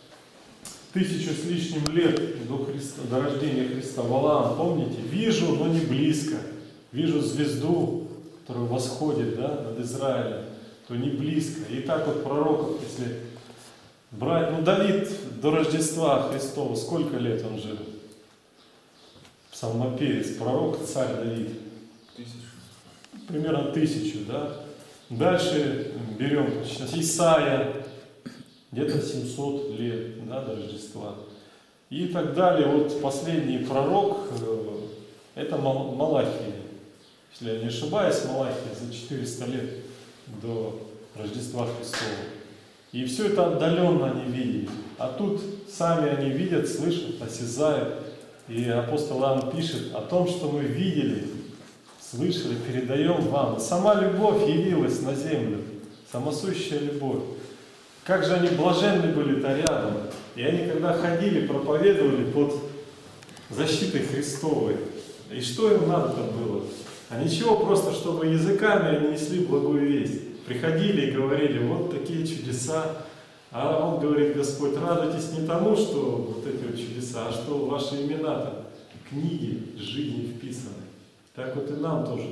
[SPEAKER 2] тысячу с лишним лет до, Христа, до рождения Христа, Валаам, помните? «Вижу, но не близко. Вижу звезду, которая восходит, да, над Израилем, то не близко». И так вот пророков, если брать, ну Давид до Рождества Христова, сколько лет он жил? Псалмопевец, пророк, царь Давид.
[SPEAKER 1] Тысячу.
[SPEAKER 2] Примерно тысячу, да. Дальше берем сейчас Исаия, где-то семьсот лет, да, до Рождества. И так далее. Вот последний пророк, это Малахия. Если я не ошибаюсь, Малахия за четыреста лет до Рождества Христова. И все это отдаленно они видели. А тут сами они видят, слышат, осязают. И апостол Иоанн пишет о том, что мы видели, слышали, передаем вам. И сама любовь явилась на землю, самосущая любовь. Как же они блаженны были-то рядом. И они, когда ходили, проповедовали под защитой Христовой. И что им надо-то было? А ничего, просто чтобы языками они несли благую весть. Приходили и говорили, вот такие чудеса. А он говорит, Господь, радуйтесь не тому, что вот эти вот чудеса, а что ваши имена-то в книге жизни вписаны. Так вот и нам тоже.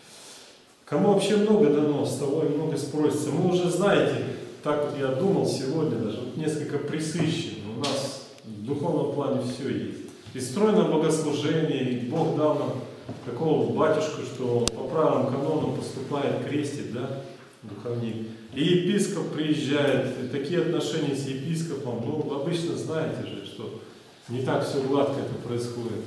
[SPEAKER 2] Кому вообще много дано, с того и много спросится. Мы уже знаете, так вот я думал сегодня даже, вот несколько пресыщен. У нас в духовном плане все есть. И стройное богослужение, и Бог дал нам такого батюшку, что он по правым канонам поступает, крестит, да, духовник. И епископ приезжает, и такие отношения с епископом, ну, обычно знаете же, что не так все гладко это происходит.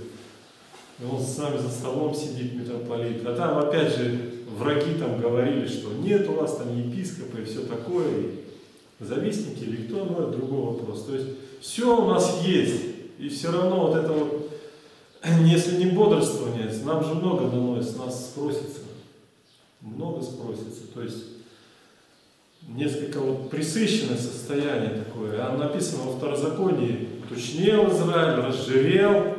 [SPEAKER 2] И он с нами за столом сидит, митрополит. А там, опять же, враги там говорили, что нет у вас там епископа и все такое, и завистники или кто, ну, это другой вопрос. То есть все у нас есть, и все равно вот это вот, если не бодрствование, нам же много дано, с нас спросится, много спросится. То есть несколько вот пресыщенное состояние такое. А написано во Второзаконии: тучнел Израиль, разжирел,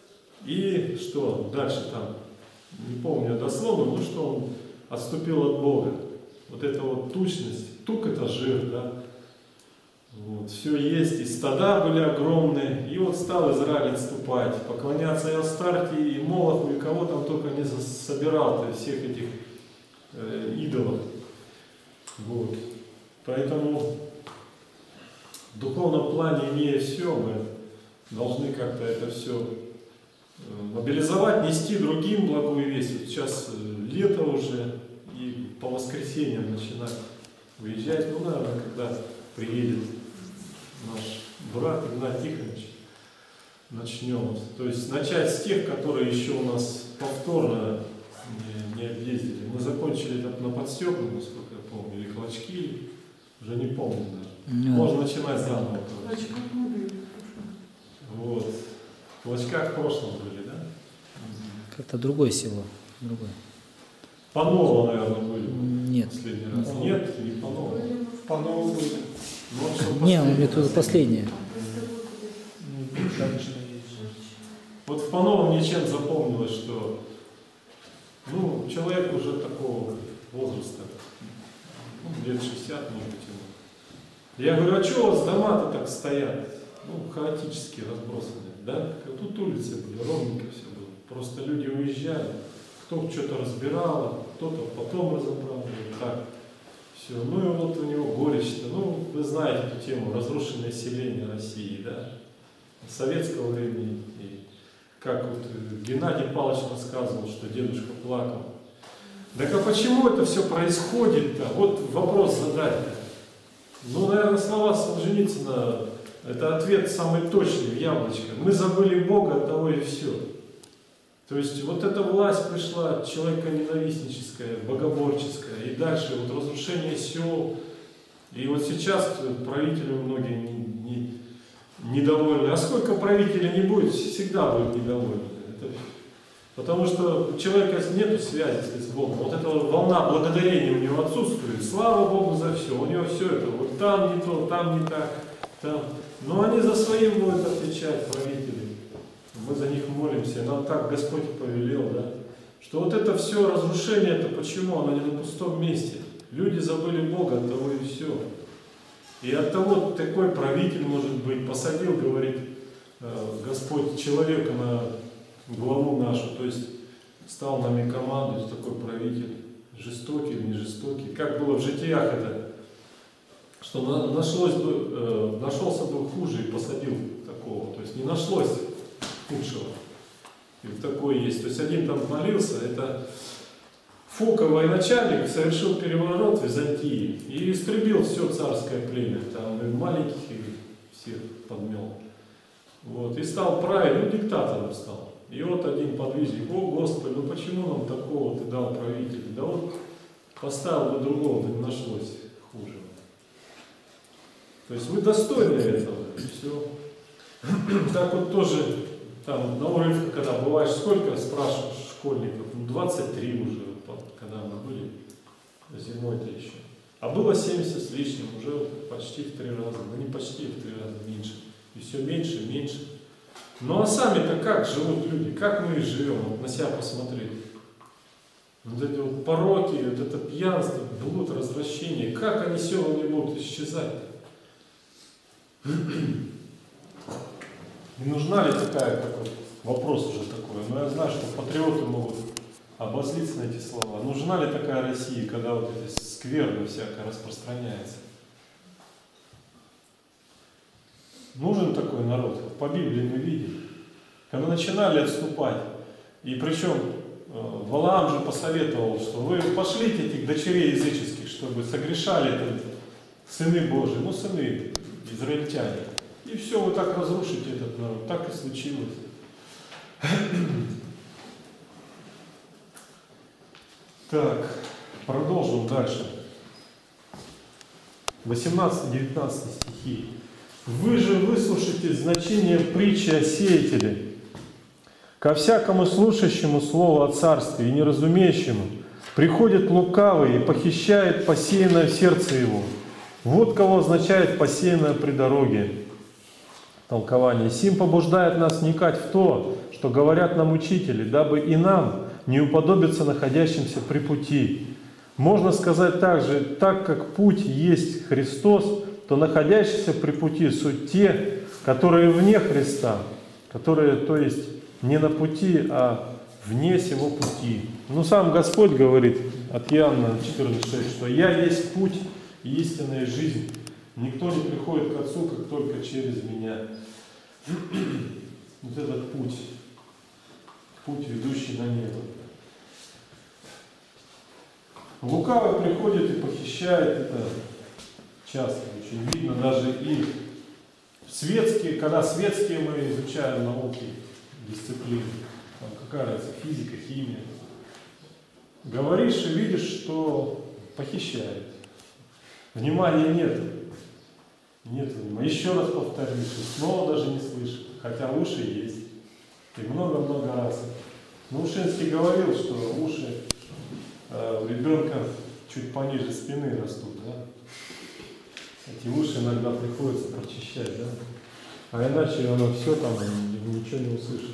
[SPEAKER 2] и что дальше там, не помню дословно, но что он отступил от Бога. Вот эта вот тучность, тук это жир, да. Вот, все есть, и стада были огромные, и вот стал Израиль отступать, поклоняться и Астартии, и Молоху, и кого там только не собирал, то есть всех этих э, идолов. Вот. Поэтому в духовном плане, имея все, мы должны как-то это все мобилизовать, нести другим благую весть. Вот сейчас лето уже, и по воскресеньям начинать выезжать. Ну, наверное, когда приедет наш брат Игнат Тихонович, начнем. То есть начать с тех, которые еще у нас повторно не, не объездили. Мы закончили это на Подстёпном, насколько я помню, или Клочки, уже не помню даже. Mm. Можно начинать заново. Вот. В Клочках в прошлом были, да?
[SPEAKER 4] Как-то другой село. Другой.
[SPEAKER 2] По-новому, наверное, были.
[SPEAKER 4] Нет.
[SPEAKER 2] Последний раз. По Нет, не по-новому.
[SPEAKER 6] По-новому были.
[SPEAKER 2] Вот,
[SPEAKER 4] не, он мне тут последнее.
[SPEAKER 2] Вот в по-новому мне чем запомнилось, что ну, человек уже такого возраста, ну, лет шестьдесят, может быть, ему. Я говорю, а что у вас дома-то так стоят? Ну, хаотически разбросаны, да? Тут улицы были, ровненько все было. Просто люди уезжали, кто что-то разбирал, кто-то потом разобрал, вот так. Все. Ну и вот у него горечь-то. Ну, вы знаете эту тему, разрушенное селение России, да? Советского времени. И как вот Геннадий Павлович рассказывал, что дедушка плакал. Так а почему это все происходит-то? Вот вопрос задать-то. Ну, наверное, слова Солженицына, это ответ самый точный, в яблочко. Мы забыли Бога, от того и все. То есть вот эта власть пришла человеконенавистническая, богоборческая, и дальше вот разрушение сел. И вот сейчас правители многие не, не, недовольны. А сколько правителей не будет, всегда будут недовольны. Это, потому что у человека нет связи с Богом. Вот эта волна благодарения у него отсутствует. Слава Богу за все. У него все это. Вот там не то, там не так. Там. Но они за своим будут отвечать, правители. Мы за них молимся, нам так Господь повелел, да? что вот это все разрушение, это почему? Оно не на пустом месте. Люди забыли Бога, от того и все. И от того такой правитель, может быть, посадил, говорит Господь, человека на главу нашу, то есть стал нами командовать, такой правитель, жестокий или не жестокий. Как было в житиях это, что нашлось бы, нашелся бы хуже и посадил такого, то есть не нашлось худшего. И вот такое есть. То есть один там молился, это Фока, военачальник, совершил переворот в Византии и истребил все царское племя, там и маленьких, и всех подмел. Вот, и стал править, ну диктатором стал. И вот один подвизник: о Господи, ну почему нам такого ты дал правителя? Да вот поставил бы другого, да не нашлось хуже. То есть вы достойны этого, и все. Так вот тоже там на урывках, когда бываешь, сколько спрашиваешь школьников? Ну двадцать три уже, когда мы были зимой-то еще. А было семьдесят с лишним, уже почти в три раза, ну не почти в три раза меньше. И все меньше, меньше. Ну а сами-то как живут люди? Как мы и живем? Вот на себя посмотреть. Вот эти вот пороки, вот это пьянство, блуд, развращение. Как они селами будут исчезать? Не нужна ли такая, такой вопрос уже такой? Но я знаю, что патриоты могут обозлиться на эти слова. Нужна ли такая Россия, когда вот эта скверна всякая распространяется? Нужен такой народ, по Библии мы видим. Когда начинали отступать, и причем Валаам же посоветовал, что вы пошлите этих дочерей языческих, чтобы согрешали там сыны Божии, ну сыны израильтяне. И все, вы так разрушите этот народ. Так и случилось. Так, продолжим дальше. восемнадцатый-девятнадцатый стихи. Вы же выслушайте значение притчи о сеятеле. Ко всякому слушающему слово о царстве и неразумеющему приходит лукавый и похищает посеянное в сердце его. Вот кого означает посеянное при дороге. Толкование. Сим побуждает нас вникать в то, что говорят нам учители, дабы и нам не уподобиться находящимся при пути. Можно сказать также, так как путь есть Христос, то находящиеся при пути суть те, которые вне Христа, которые, то есть, не на пути, а вне сего пути. Ну, сам Господь говорит от Иоанна четырнадцать шесть, что «Я есть путь и истинная жизнь. Никто не приходит к Отцу, как только через Меня». Вот этот путь, путь, ведущий на небо. Лукавый приходит и похищает, это часто очень видно, даже и светские, когда светские мы изучаем науки, дисциплины, там какая разница, физика, химия, говоришь и видишь, что похищает. Внимания нет. Нет внимания. Еще раз повторюсь, снова даже не слышишь, хотя уши есть. И много-много раз. Наушинский говорил, что уши э, у ребенка чуть пониже спины растут, да? Эти уши иногда приходится прочищать, да? А иначе оно все там, ничего не услышит.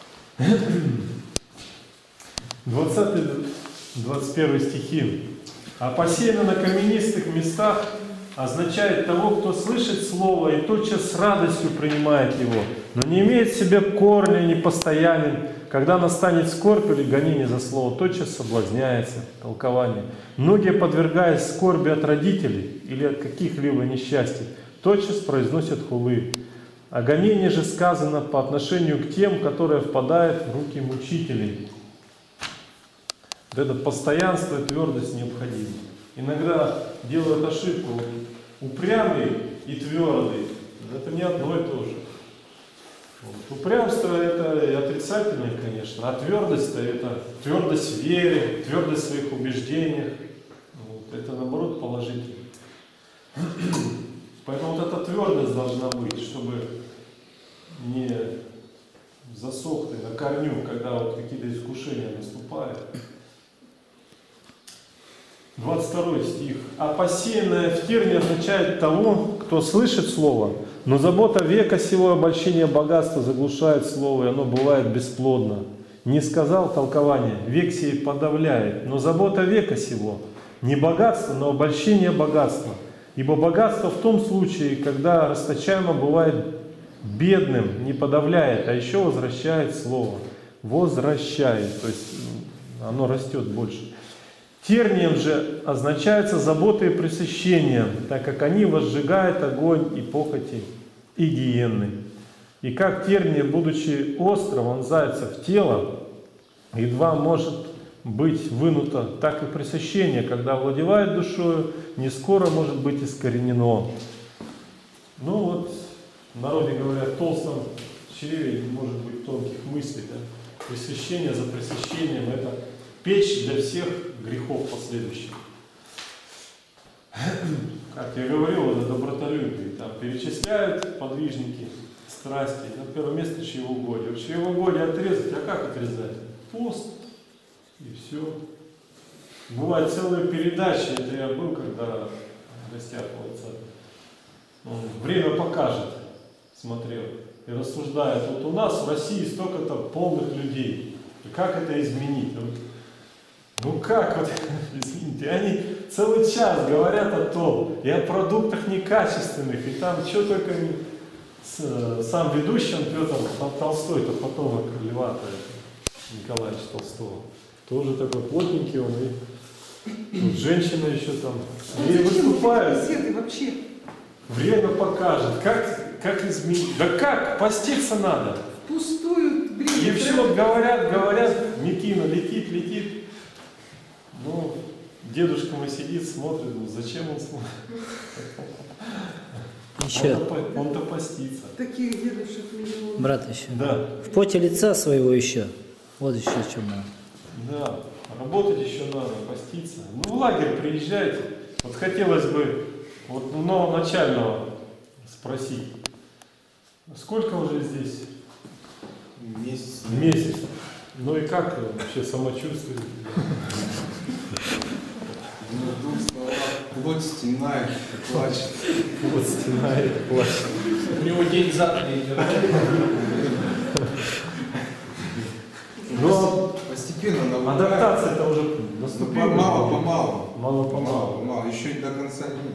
[SPEAKER 2] двадцатый двадцать первый стихи. А посеяно на каменистых местах означает того, кто слышит слово и тотчас с радостью принимает его, но не имеет в себе корня, не постоянен. Когда настанет скорбь или гонение за слово, тотчас соблазняется. Толкование. Многие, подвергаясь скорби от родителей или от каких-либо несчастий, тотчас произносят хулы. А гонение же сказано по отношению к тем, которые впадают в руки мучителей. Вот это постоянство и твердость необходимы. Иногда делают ошибку упрямый и твердый. Это не одно и то же. Вот. Упрямство это и отрицательное, конечно, а твердость это твердость в вере, твердость в своих убеждениях. Вот. Это наоборот положительно. Поэтому вот эта твердость должна быть, чтобы не засохнуть на корню, когда вот какие-то искушения наступают. двадцать второй стих. «А посеянное в терне означает того, кто слышит слово, но забота века сего обольщения богатства заглушает слово, и оно бывает бесплодно. не сказал толкование, век сей подавляет, но забота века сего не богатство, но обольщение богатства. Ибо богатство в том случае, когда расточаемо бывает бедным, не подавляет, а еще возвращает слово. Возвращает, то есть оно растет больше. Тернием же означается заботой и пресыщением, так как они возжигают огонь и похоти и гиенны. И как терния, будучи остро, вонзается в тело, едва может быть вынуто, так и пресыщение, когда овладевает душою, не скоро может быть искоренено. Ну вот, в народе говорят, в толстом чреве не может быть тонких мыслей. Да? Пресыщение за пресыщением — это печь для всех грехов последующих. Как я говорил, это добротолюбие. Там перечисляют подвижники страсти. На первое место чревоугодие. Чревоугодие отрезать, а как отрезать? Пост. И все. Бывают целые передачи, это я был, когда в гостях у отца. Время покажет, смотрел и рассуждает. Вот у нас в России столько-то полных людей. И как это изменить? Ну как вот, извините, они целый час говорят о том, и о продуктах некачественных, и там что только не... Сам ведущий, он Петр Толстой, это потомок Льва Николаевича Толстого. Тоже такой плотненький он, и вот женщина еще там.
[SPEAKER 3] А
[SPEAKER 2] и выступают.
[SPEAKER 3] Беседы вообще?
[SPEAKER 2] Время покажет, как, как изменить. Да как? Поститься надо.
[SPEAKER 3] Пустую, блин.
[SPEAKER 2] И все вот говорят, говорят, Микина летит, летит. Ну, дедушка мой сидит, смотрит, ну зачем он смотрит?
[SPEAKER 4] Еще.
[SPEAKER 2] Он-то, он-то постится.
[SPEAKER 3] Таких дедушек миллион.
[SPEAKER 4] Брат еще.
[SPEAKER 2] Да.
[SPEAKER 4] В поте лица своего еще. Вот еще в чем надо.
[SPEAKER 2] Да, работать еще надо, поститься. Ну, в лагерь приезжайте. Вот хотелось бы вот у нового начального спросить, сколько уже здесь?
[SPEAKER 6] Месяц.
[SPEAKER 2] Месяц. Ну и как вообще самочувствие?
[SPEAKER 6] Ну, в двух словах, плоть стенает, плачет.
[SPEAKER 2] Вот стенает, плачет.
[SPEAKER 5] У него день задний идет.
[SPEAKER 2] Но
[SPEAKER 6] Постепенно наблюдаю.
[SPEAKER 2] адаптация-то уже наступила.
[SPEAKER 6] Мало-помалу.
[SPEAKER 2] Мало-помалу.
[SPEAKER 6] Мало, еще и до конца нет.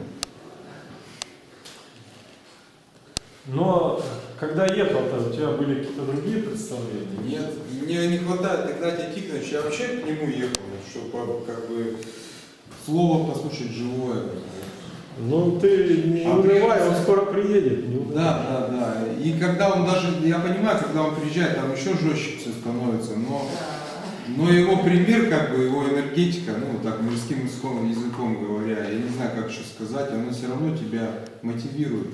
[SPEAKER 2] Но когда ехал-то, у тебя были какие-то другие представления?
[SPEAKER 6] Нет, мне не хватает Игнатия Тихоновича. Я вообще к нему ехал, чтобы как бы слово послушать живое.
[SPEAKER 2] Ну ты не
[SPEAKER 6] А
[SPEAKER 2] унывай,
[SPEAKER 6] приехал-
[SPEAKER 2] он скоро приедет. Не унывай.
[SPEAKER 6] Да, да, да. И когда он даже, я понимаю, когда он приезжает, там еще жестче все становится, но, но его пример, как бы его энергетика, ну так мужским языком, языком говоря, я не знаю, как еще сказать, она все равно тебя мотивирует.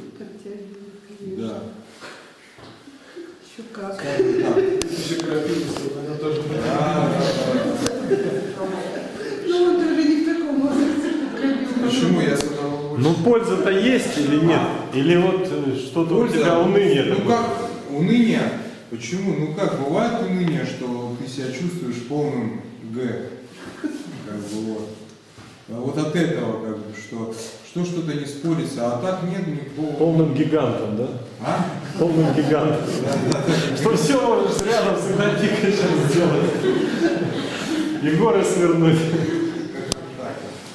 [SPEAKER 6] Да.
[SPEAKER 3] Еще как.
[SPEAKER 6] Как бы так.
[SPEAKER 5] Еще крапивницу, она тоже
[SPEAKER 6] Да, да,
[SPEAKER 3] Ну он даже не в таком возрасте, как
[SPEAKER 6] да. Почему я с этого
[SPEAKER 2] Ну польза-то есть или нет? Или вот э, что-то у тебя уныние
[SPEAKER 6] Ну
[SPEAKER 2] такое?
[SPEAKER 6] как уныние? Почему? Ну как, бывает уныние, что ты себя чувствуешь полным Г. Как бы вот. А вот от этого, как бы, что что что-то не спорится, а так нет никакого.
[SPEAKER 2] Полным гигантом, да?
[SPEAKER 6] А?
[SPEAKER 2] Полным гигантом.
[SPEAKER 6] Да, да, да.
[SPEAKER 2] Что все можешь рядом с Игнатьевичем сделать. И горы свернуть.
[SPEAKER 6] Так.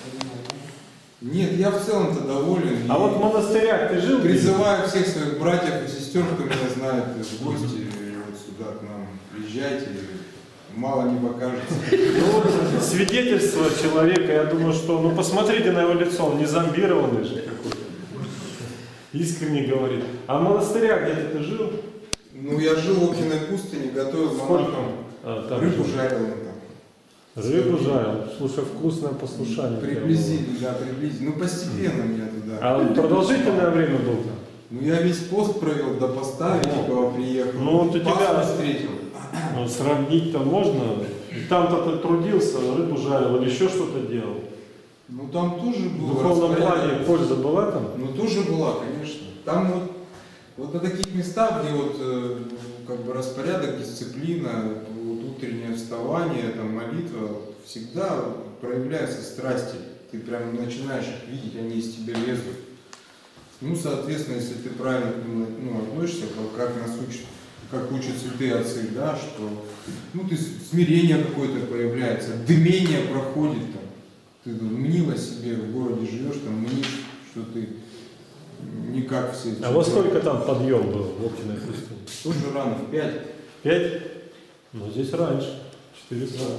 [SPEAKER 6] Нет, я в целом-то доволен.
[SPEAKER 2] А
[SPEAKER 6] И
[SPEAKER 2] вот в монастырях ты жил?
[SPEAKER 6] призываю всех своих братьев и сестер, кто меня знает, в гости вот сюда к нам приезжайте. Мало не покажется.
[SPEAKER 2] Ну вот свидетельство человека, я думаю, что, ну посмотрите на его лицо, он не зомбированный же какой-то. Искренне говорит. А в монастырях где-то ты жил?
[SPEAKER 6] Ну, я жил в Огненной пустыне, готовил монахам,
[SPEAKER 2] А, там
[SPEAKER 6] рыбу
[SPEAKER 2] жил.
[SPEAKER 6] жарил мы там.
[SPEAKER 2] Рыбу жарил. Слушай, вкусное послушание.
[SPEAKER 6] Приблизили, да, приблизили. Ну, постепенно меня туда.
[SPEAKER 2] А он продолжительное время был там?
[SPEAKER 6] Ну, я весь пост провел, до поста Великого приехал.
[SPEAKER 2] Ну, вот у тебя-
[SPEAKER 6] Пасху встретил.
[SPEAKER 2] Ну, сравнить-то можно. И там-то ты трудился, рыбу жарил или еще что-то делал.
[SPEAKER 6] Ну, там тоже
[SPEAKER 2] В
[SPEAKER 6] было.
[SPEAKER 2] духовном плане
[SPEAKER 6] распорядок.
[SPEAKER 2] польза была там?
[SPEAKER 6] Ну, тоже была, конечно. Там вот, вот на таких местах, где вот э, как бы распорядок, дисциплина, вот утреннее вставание, там молитва, всегда проявляются страсти. Ты прям начинаешь их видеть, они из тебя лезут. Ну, соответственно, если ты правильно к ним, ну, относишься, как нас учат, как учат святые отцы, да, что ну, ты, смирение какое-то появляется, дымение проходит там. Ты мнила себе, в городе живешь, там мнишь, что ты не как все.
[SPEAKER 2] А во сколько там подъем был в Оптиной пустыне?
[SPEAKER 6] Тоже рано, в пять.
[SPEAKER 2] Пять? Ну здесь раньше. Четыре сорок.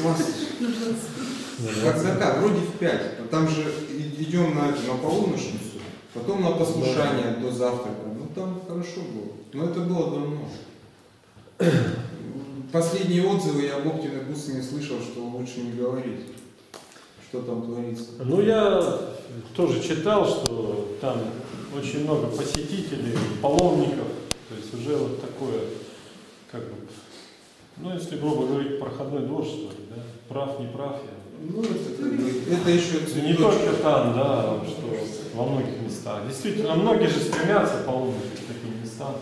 [SPEAKER 6] Как закат, вроде в пять. Там же идем на, на полуношницу, потом на послушание до завтрака. Ну там хорошо было. Но это было давно. Последние отзывы я об Оптиной пустыне слышал, что лучше не говорить, что там творится.
[SPEAKER 2] Ну я тоже читал, что там очень много посетителей, паломников. То есть уже вот такое, как бы, ну если грубо говорить, проходной двор, что ли, да? Прав, не прав я.
[SPEAKER 6] Ну, это, это еще
[SPEAKER 2] не только там, да, что во многих местах. Действительно, многие же стремятся паломники к таким местам.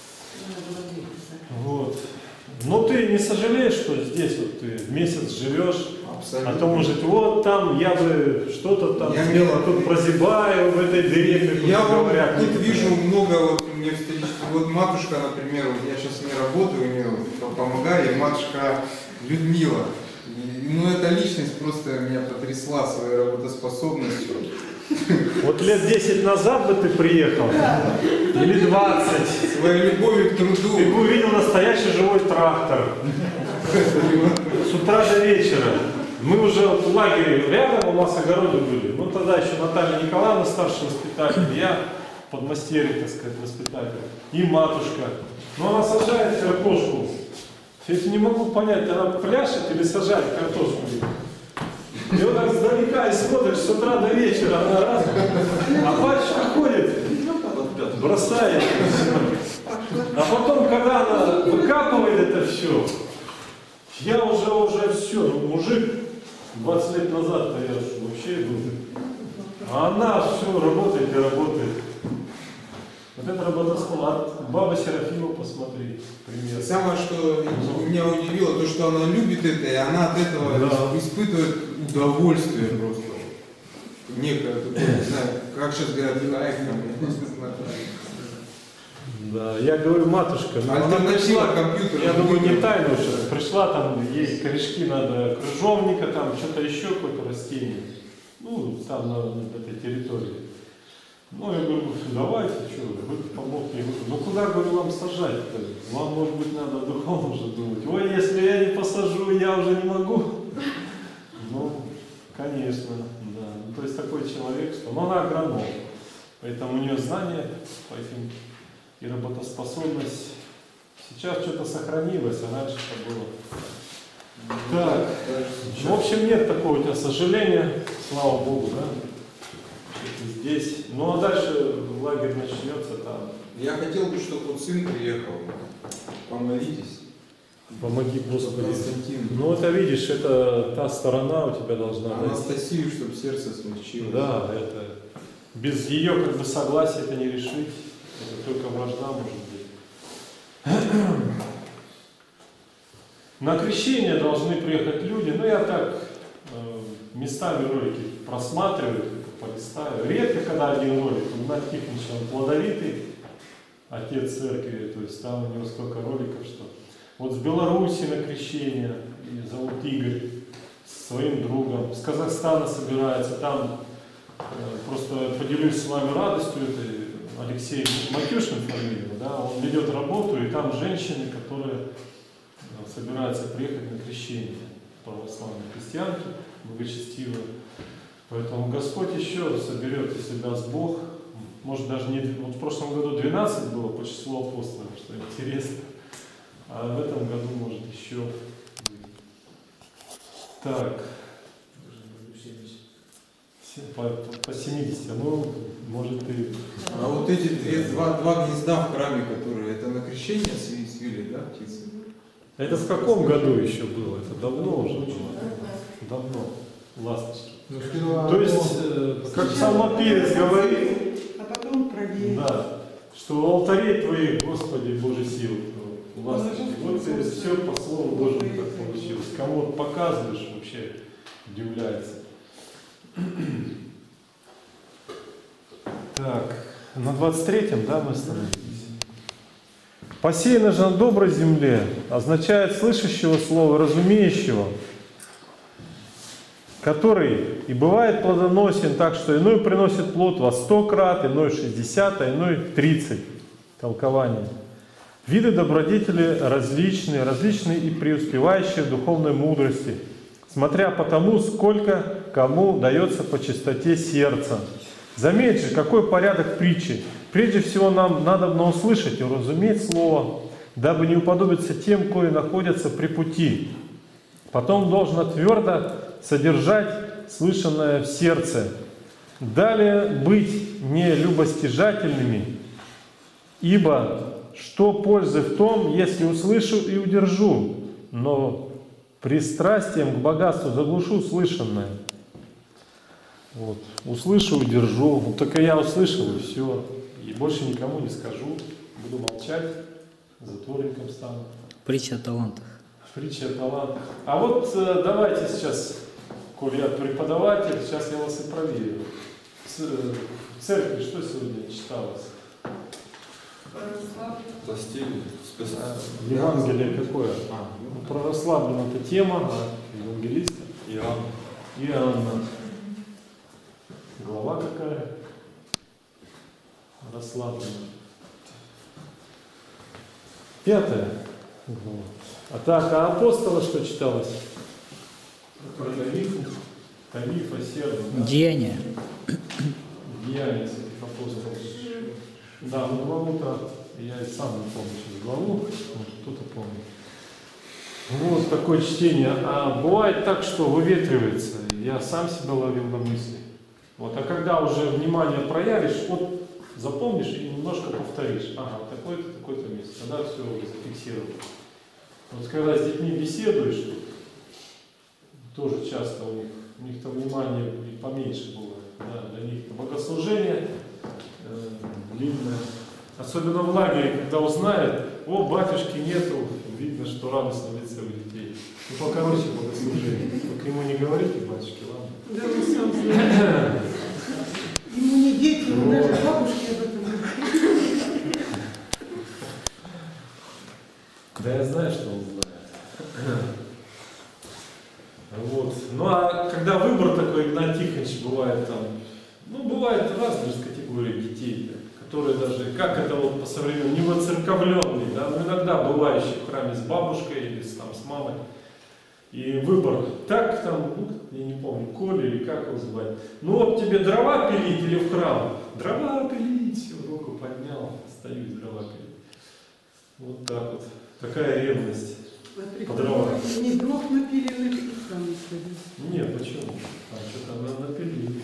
[SPEAKER 2] Вот. Но ты не сожалеешь, что здесь вот ты месяц живешь,
[SPEAKER 6] абсолютно.
[SPEAKER 2] А то может вот там я бы что-то там
[SPEAKER 6] я
[SPEAKER 2] сделал,
[SPEAKER 6] не...
[SPEAKER 2] а тут прозябаю в этой дыре.
[SPEAKER 6] Я вот
[SPEAKER 2] говорят,
[SPEAKER 6] тут вижу много, вот мне встретилось, вот матушка, например, вот я сейчас не работаю, мне вот помогаю, и матушка Людмила. И, ну эта личность просто меня потрясла своей работоспособностью.
[SPEAKER 2] Вот лет десять назад бы ты приехал, или двадцать,
[SPEAKER 6] своей любовью к труду.
[SPEAKER 2] Ты бы увидел настоящий живой трактор. С утра до вечера. Мы уже в лагере рядом, у нас огороды были. Ну тогда еще Наталья Николаевна, старший воспитатель, я подмастерье, так сказать, воспитатель, и матушка. Но она сажает картошку. Я не могу понять, она пляшет или сажает картошку. И вот так сдалека и смотришь с утра до вечера, она раз, а батюшка ходит, бросает. А потом, когда она выкапывает это все, я уже, уже все, ну, мужик двадцать лет назад-то я вообще был. А она все работает и работает. Вот это работоспособность. Баба Серафима, посмотри, пример.
[SPEAKER 6] Самое, что меня удивило, то, что она любит это, и она от этого да. испытывает удовольствие просто. Некое такое, не знаю, как сейчас говорят, кайф, я не знаю.
[SPEAKER 2] Да, я говорю, матушка, ну, она пришла, компьютер, я думаю, не тайно уже, пришла, там есть корешки, надо крыжовника, там что-то еще, какое-то растение, ну, там на, на этой территории. Ну, я говорю, давайте, что, вы помогите. Ну, куда, говорю, вам сажать-то? Вам, может быть, надо духовно уже думать. Ой, если я не посажу, я уже не могу. Ну, конечно, да. Ну, то есть такой человек, что... Ну, она агроном, поэтому у нее знания по этим и работоспособность. Сейчас что-то сохранилось, а раньше это было. Так, в общем, нет такого у тебя сожаления, слава Богу, да? Здесь. Ну а дальше лагерь начнется там.
[SPEAKER 6] Я хотел бы, чтобы вот сын приехал. Помолитесь.
[SPEAKER 2] Помоги, Господи. Ну это видишь, это та сторона у тебя должна быть.
[SPEAKER 6] Анастасию, чтобы сердце смягчилось.
[SPEAKER 2] Да, это без ее как бы согласия это не решить. Это только вражда может быть. На крещение должны приехать люди. Ну я так э, местами ролики просматриваю, полистаю. Редко, когда один ролик. У Игнат Тихонович, он плодовитый, отец церкви, то есть там у него столько роликов, что... Вот с Беларуси на крещение, и зовут Игорь, с своим другом, с Казахстана собирается, там э, просто поделюсь с вами радостью, это Алексей Матюшин фамилия, да, он ведет работу, и там женщины, которые собираются приехать на крещение, православные христианки, благочестивые. Поэтому Господь еще соберет, если даст Бог, может даже не... Вот в прошлом году двенадцать было по числу апостолов, что интересно, а в этом году может еще быть. Так, по, по семидесяти, ну, может и...
[SPEAKER 6] А вот эти две, два, два гнезда в храме, которые, это на крещение свили, да, птицы?
[SPEAKER 2] Это в каком году еще было? Это давно уже было. Давно. Ласточки. То есть, э, как псалмопевец говорит,
[SPEAKER 3] а потом проверить.
[SPEAKER 2] Да, что у алтарей твоих, Господи, Божьей силы, ласточки. Вот это все по Слову Божьему так получилось. Кому вот показываешь, вообще удивляется. Так, на двадцать третьем, да, мы остановились? Посеяно же на доброй земле означает слышащего слова, разумеющего, который и бывает плодоносен так, что иной приносит плод во сто крат, иной шестьдесят, а иной тридцать. Толкование. Виды добродетели различные, различные и преуспевающие в духовной мудрости, смотря по тому, сколько кому дается по чистоте сердца. Заметьте, какой порядок притчи. Прежде всего нам надо услышать и уразуметь слово, дабы не уподобиться тем, кои находятся при пути. Потом должно твердо содержать слышанное в сердце. Далее быть не любостяжательными, ибо что пользы в том, если услышу и удержу, но пристрастием к богатству заглушу слышанное. Вот. Услышу, удержу. Вот только я услышал, и все. И больше никому не скажу. Буду молчать, затворником стану.
[SPEAKER 4] Притча о талантах.
[SPEAKER 2] Притча о талантах. А вот э, давайте сейчас, коль я преподаватель, сейчас я вас и проверю. В церкви что сегодня читалось?
[SPEAKER 1] Застели.
[SPEAKER 2] А, Евангелие какое? А, ну, про расслабленную эта тема, а евангелиста?
[SPEAKER 1] Иоанн.
[SPEAKER 2] Иоанна. Глава какая? Расслабленная. Пятая глава. А так, а апостола что читалось? Про Тарифу, Тарифа, Серду. Да?
[SPEAKER 4] Деяния.
[SPEAKER 2] Деяния этих апостолов. Да, ну главу-то я и сам не помню сейчас главу, может кто-то помнит. Вот такое чтение. А бывает так, что выветривается. Я сам себя ловил на мысли. Вот. А когда уже внимание проявишь, вот запомнишь и немножко повторишь. Ага, такое-то, такое-то место. Тогда все уже зафиксировано. Вот когда с детьми беседуешь, тоже часто у них, у них-то внимание и поменьше бывает. Да, для них богослужение э, длинное. Особенно в лагере, когда узнают, о, батюшки нету, видно, что радость на лице у детей. Ну, покороче богослужение. Только ему не говорите, батюшки, ладно?
[SPEAKER 3] Да, вы сам знаете. Ему не дети, ему даже бабушки об этом не говорят.
[SPEAKER 2] Да я знаю, что он знает. Вот. Ну а когда выбор такой, Игнат Тихонович, бывает там, ну бывает разные категории детей, которые даже, как это вот по современному, не воцерковленные, да, но иногда бывающие в храме с бабушкой или с, там, с мамой. И выбор, так там, ну, я не помню, Коля или как его звать. Ну вот тебе дрова пилить или в храм? Дрова пилить, все, руку поднял, стою и дрова пилить. Вот так вот. Такая ревность. По дровам.
[SPEAKER 3] Не дров напиленных и в храм не сходить.
[SPEAKER 2] Нет, почему? Там что-то надо напилить.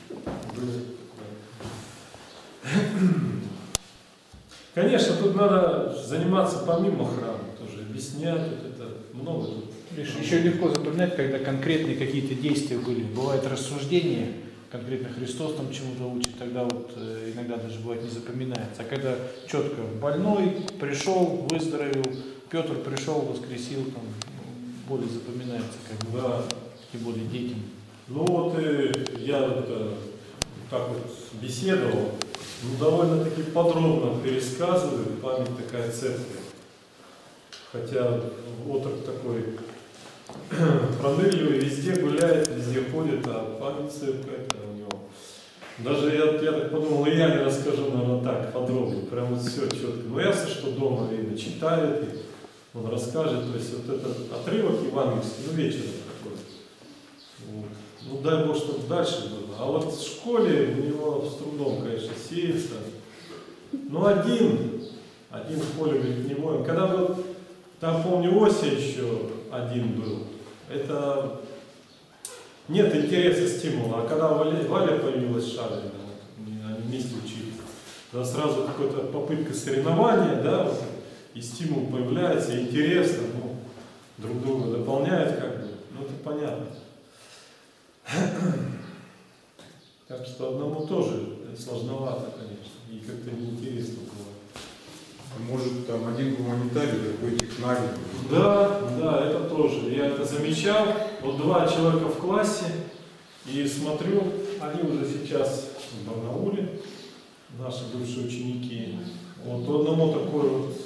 [SPEAKER 2] Конечно, тут надо заниматься помимо храма тоже, объяснять, вот это много тут.
[SPEAKER 5] Еще легко запоминать, когда конкретные какие-то действия были. Бывает рассуждение, конкретно Христос там чему-то учит, тогда вот э, иногда даже бывает не запоминается. А когда четко больной пришел, выздоровел, Петр пришел, воскресил, там более запоминается, как бы,
[SPEAKER 2] Да.
[SPEAKER 5] тем более детям.
[SPEAKER 2] Ну вот и я это, так вот беседовал, ну, довольно-таки подробно пересказываю, память такая церкви. Хотя отрок такой пронырливый, везде гуляет, везде ходит, а память церковь у него. Даже я, я так подумал, и я не расскажу, наверное, так подробно, прям вот все четко. Но ясно, что дома, видно, читает, и он расскажет, то есть вот этот отрывок евангельский, ну вечером такой. Вот. Ну дай Бог, чтобы дальше было. А вот в школе у него с трудом, конечно, сеется. Ну один, один в поле, говорит, не воин. Когда был, там, помню, Ося еще один был, это нет интереса, стимула. А когда Валя, Валя появилась с Шарой, да, они вместе учились, тогда сразу какая-то попытка соревнования, да, вот, и стимул появляется, и интересно, ну, друг друга дополняют, как бы, ну это понятно. Так что одному тоже сложновато, конечно, и как-то неинтересно бывает.
[SPEAKER 6] Может, там один гуманитарий, другой технарий.
[SPEAKER 2] Да, да, это тоже. Я это замечал. Вот два человека в классе, и смотрю, они уже сейчас в Барнауле, наши бывшие ученики. Вот одному такой вот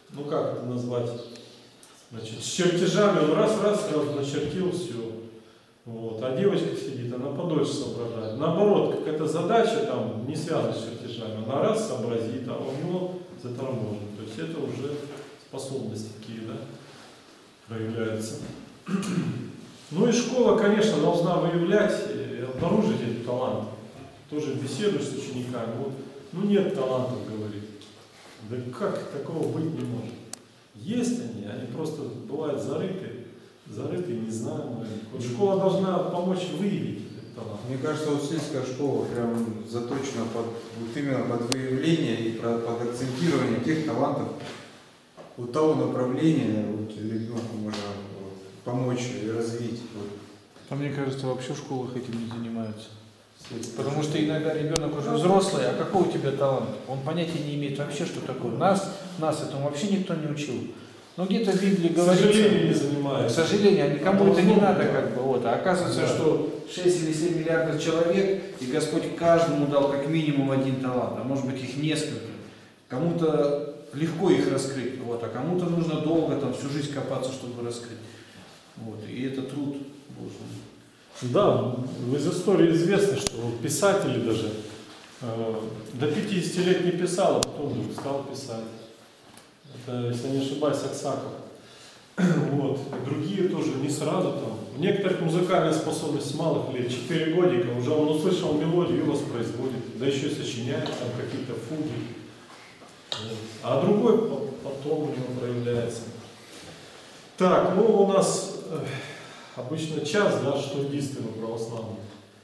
[SPEAKER 2] ну как это назвать, значит, с чертежами, он раз-раз сразу начертил все. Вот. А девочка сидит, она подольше соображает. Наоборот, какая-то задача там не связана с чертежами, она раз сообразит, а у него заторможен. То есть это уже способности такие, да, проявляются. Ну и школа, конечно, должна выявлять и обнаружить эти таланты. Тоже беседуешь с учениками, вот, ну нет талантов, говорит. Да как такого быть не может? Есть они, они просто бывают зарыты, зарыты и не знаем. Вот школа должна помочь выявить этот талант.
[SPEAKER 6] Мне кажется, вот сельская школа прям заточена под, вот именно под выявление и под акцентирование тех талантов, вот того направления, вот ребенку можно вот, помочь и развить. Вот.
[SPEAKER 5] А мне кажется, вообще в школах этим не занимаются. Потому что иногда ребенок уже взрослый, а какой у тебя талант? Он понятия не имеет вообще, что такое. Нас, нас этому вообще никто не учил. Но где-то в Библии говорится...
[SPEAKER 2] К сожалению, не занимаются.
[SPEAKER 5] К сожалению, никому это не надо, как бы, вот. А оказывается, да, что шесть или семь миллиардов человек, и Господь каждому дал как минимум один талант, а может быть их несколько. Кому-то легко их раскрыть, вот, а кому-то нужно долго, там, всю жизнь копаться, чтобы раскрыть. Вот. И это труд должен быть.
[SPEAKER 2] Да, из истории известно, что писатели даже э, до пятидесяти лет не писал, а потом вдруг стал писать. Это, если не ошибаюсь, Аксаков. Вот. И другие тоже не сразу там. У некоторых музыкальная способность с малых лет, четыре годика, уже он услышал мелодию и воспроизводит, да еще сочиняет там какие-то фуги. Вот. А другой потом у него проявляется. Так, ну у нас... Обычно час, да, штундисты мы православные.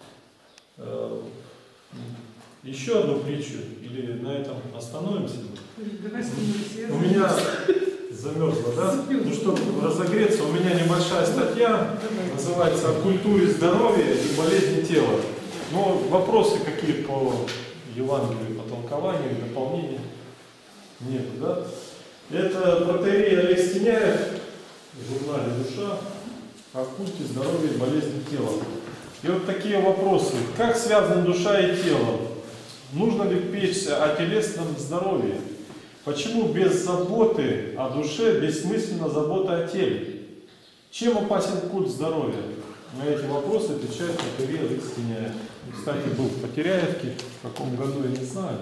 [SPEAKER 2] Еще одну притчу, или на этом остановимся?
[SPEAKER 3] Давай остановимся.
[SPEAKER 2] У меня замерзло, да? Ну, чтобы разогреться, у меня небольшая статья, называется «О культуре здоровья и болезни тела». Но вопросы какие по Евангелию, по толкованию, дополнения нет, да? Это протоиерей Олег Стеняев в журнале «Душа» о культе здоровья и болезни тела. И вот такие вопросы. Как связаны душа и тело? Нужно ли печься о телесном здоровье? Почему без заботы о душе бессмысленна забота о теле? Чем опасен культ здоровья? На эти вопросы отвечает протоиерей Олег Стеняев. Кстати, был в Потеряевке, в каком году, я не знаю.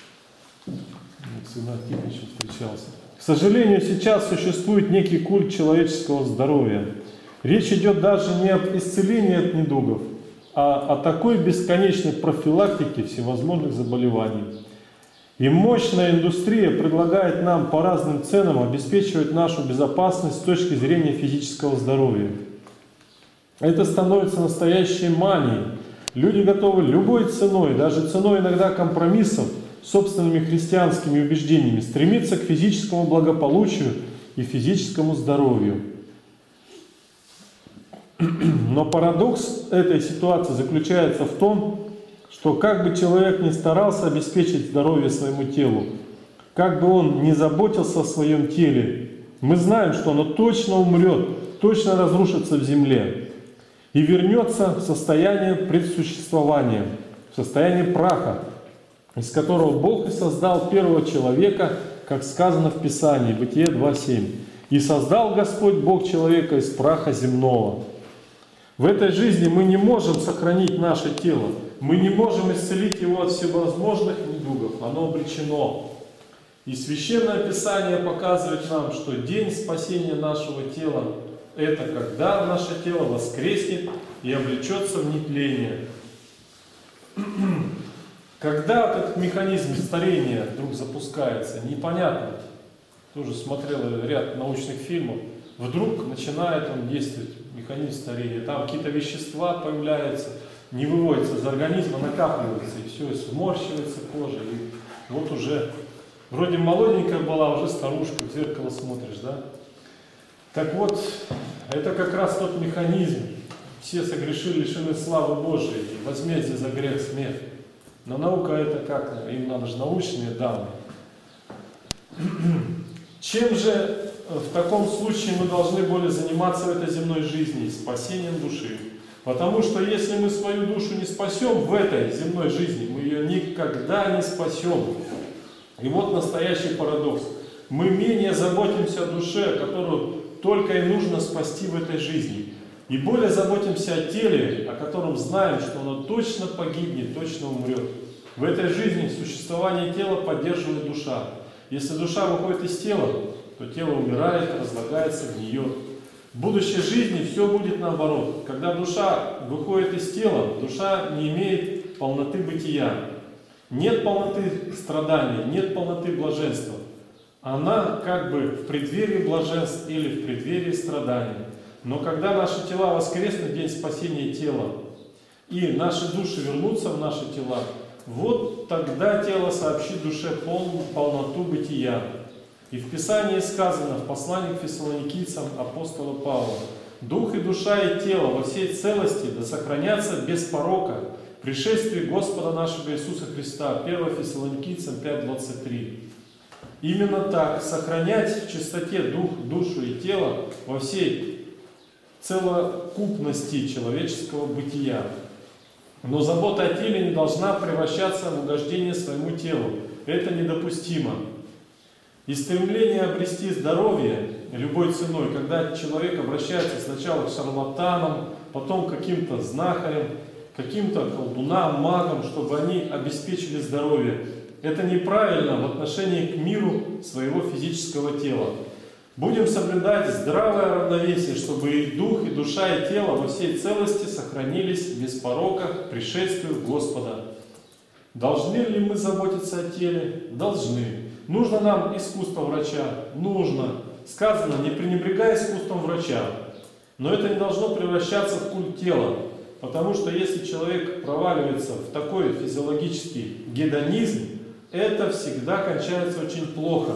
[SPEAKER 2] С Игнатием Тихоновичем встречался. К сожалению, сейчас существует некий культ человеческого здоровья. Речь идет даже не об исцелении от недугов, а о такой бесконечной профилактике всевозможных заболеваний. И мощная индустрия предлагает нам по разным ценам обеспечивать нашу безопасность с точки зрения физического здоровья. Это становится настоящей манией. Люди готовы любой ценой, даже ценой иногда компромиссов, собственными христианскими убеждениями, стремиться к физическому благополучию и физическому здоровью. Но парадокс этой ситуации заключается в том, что как бы человек ни старался обеспечить здоровье своему телу, как бы он ни заботился о своем теле, мы знаем, что оно точно умрет, точно разрушится в земле и вернется в состояние предсуществования, в состояние праха, из которого Бог и создал первого человека, как сказано в Писании, Бытие два семь. «И создал Господь Бог человека из праха земного». В этой жизни мы не можем сохранить наше тело, мы не можем исцелить его от всевозможных недугов, оно обречено. И Священное Писание показывает нам, что день спасения нашего тела – это когда наше тело воскреснет и облечется в нетление. Когда этот механизм старения вдруг запускается, непонятно. Тоже смотрел ряд научных фильмов. Вдруг начинает он действовать, механизм старения. Там какие-то вещества появляются, не выводятся из организма, накапливаются, и все, и сморщивается кожа. И вот уже вроде молоденькая была, уже старушка, в зеркало смотришь, да? Так вот, это как раз тот механизм. Все согрешили, лишены славы Божией, и возмездие за грех смерть. Но наука это как? Им надо же научные данные. Чем же в таком случае мы должны более заниматься в этой земной жизни? Спасением души. Потому что если мы свою душу не спасем в этой земной жизни, мы ее никогда не спасем. И вот настоящий парадокс. Мы менее заботимся о душе, которую только и нужно спасти в этой жизни. И более заботимся о теле, о котором знаем, что оно точно погибнет, точно умрет. В этой жизни существование тела поддерживает душа. Если душа выходит из тела, то тело умирает, разлагается, гниет. В будущей жизни все будет наоборот. Когда душа выходит из тела, душа не имеет полноты бытия. Нет полноты страданий, нет полноты блаженства. Она как бы в преддверии блаженств или в преддверии страданий. Но когда наши тела воскреснут в день спасения тела, и наши души вернутся в наши тела, вот тогда тело сообщит душе полную полноту бытия. И в Писании сказано, в послании к фессалоникийцам апостола Павла: «Дух и душа и тело во всей целости да сохранятся без порока в пришествии Господа нашего Иисуса Христа». первое Фессалоникийцам пять двадцать три. Именно так, сохранять в чистоте дух, душу и тело во всей целокупности человеческого бытия. Но забота о теле не должна превращаться в угождение своему телу. Это недопустимо. И стремление обрести здоровье любой ценой, когда человек обращается сначала к шарлатанам, потом к каким-то знахарям, каким-то колдунам, магам, чтобы они обеспечили здоровье, это неправильно в отношении к миру своего физического тела. Будем соблюдать здравое равновесие, чтобы и дух, и душа, и тело во всей целости сохранились без порока к пришествию Господа. Должны ли мы заботиться о теле? Должны. Нужно нам искусство врача? Нужно. Сказано, не пренебрегай искусством врача. Но это не должно превращаться в культ тела. Потому что если человек проваливается в такой физиологический гедонизм, это всегда кончается очень плохо.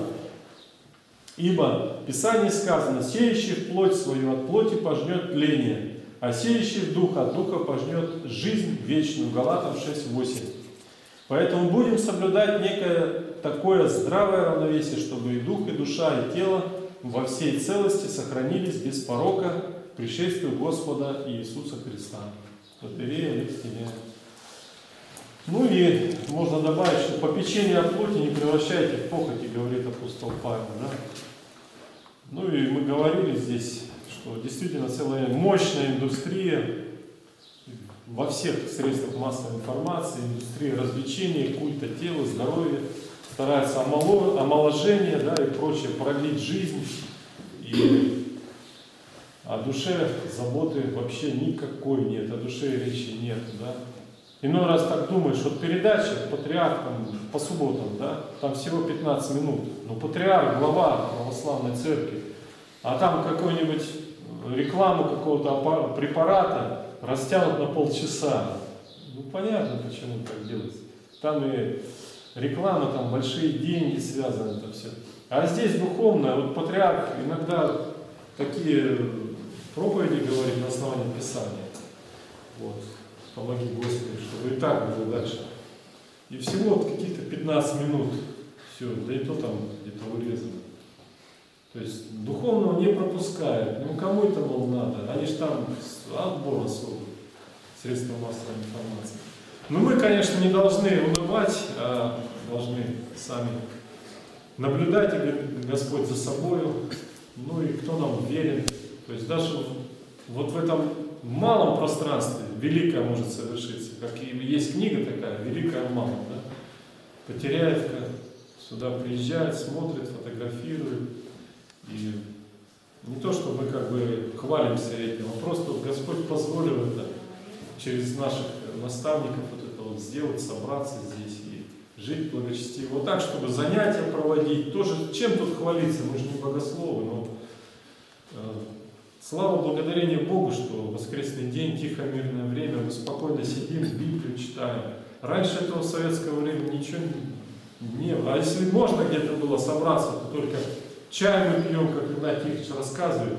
[SPEAKER 2] Ибо в Писании сказано: «Сеющий в плоть свою от плоти пожнет тление, а сеющий в дух от духа пожнет жизнь вечную». Галатам шесть восемь. Поэтому будем соблюдать некое такое здравое равновесие, чтобы и дух, и душа, и тело во всей целости сохранились без порока к пришествию Господа Иисуса Христа. Лотерея, лексия. Ну и можно добавить, что попечение о плоти не превращайте в похоти, говорит апостол Павел. Да? Ну и мы говорили здесь, что действительно целая мощная индустрия во всех средствах массовой информации, индустрия развлечений, культа тела, здоровья, старается омоложение, да, и прочее, продлить жизнь. И о душе заботы вообще никакой нет, о душе речи нет. Да? Иной раз так думаешь, вот передача патриарх там, по субботам, да, там всего пятнадцать минут, но патриарх, глава православной церкви, а там какую-нибудь рекламу какого-то препарата растянут на полчаса. Ну понятно, почему так делается. Там и реклама, там большие деньги связаны, это все. А здесь духовное, вот патриарх иногда такие проповеди говорит на основании Писания. Вот. Помоги Господи, чтобы и так было дальше. И всего вот каких-то пятнадцать минут, все, да и то там где-то вырезано. То есть духовного не пропускают, ну кому это, мол, надо, они же там отбор особый, средства массовой информации. Но мы, конечно, не должны улыбать, а должны сами наблюдать, Господь, за собою, ну и кто нам верен. То есть даже вот в этом малом пространстве великое может совершиться. Как и есть книга такая, «Великая в малом». Да? Потеряевка сюда приезжает, смотрит, фотографирует. И не то, что мы как бы хвалимся этим, а просто вот Господь позволил это через наших наставников вот это вот сделать, собраться здесь и жить благочестиво. Вот так, чтобы занятия проводить. Тоже чем тут хвалиться? Мы же не богословы, но э, слава, благодарение Богу, что в воскресный день, тихое мирное время, мы спокойно сидим, Библию читаем. Раньше этого в советское время ничего не было. А если можно где-то было собраться, то только чай мы пьем, как Игнат Тихонович рассказывает.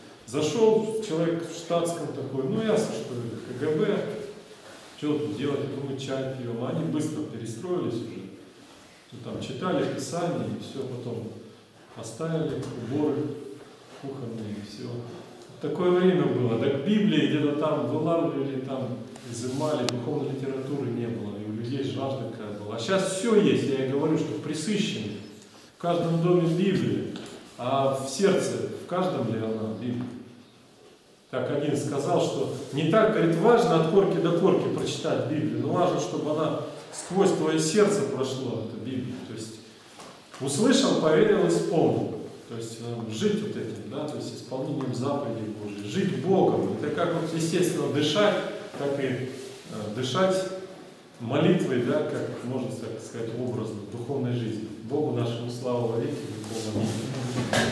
[SPEAKER 2] Зашел человек в штатском такой, ну ясно, что КГБ, что тут делать, мы чай пьем. А они быстро перестроились уже. Там читали Писание, и все, потом оставили уборы кухонные, и все. Такое время было. Так Библии где-то там вылавливали, там изымали, духовной литературы не было, и у людей жажда какая была. А сейчас все есть, я и говорю, что присыщены. каждом доме Библия, а в сердце, в каждом ли она Библия? Как один сказал, что не так, говорит, важно от корки до корки прочитать Библию, но важно, чтобы она сквозь твое сердце прошло, эта Библия. То есть услышал, поверил, исполнил. То есть жить вот этим, да, то есть исполнением заповедей Божьих, жить Богом. Это как вот естественно дышать, так и э, дышать молитвой, да, как можно так сказать, образно, в духовной жизни. Богу нашему славу во веки веков. Аминь.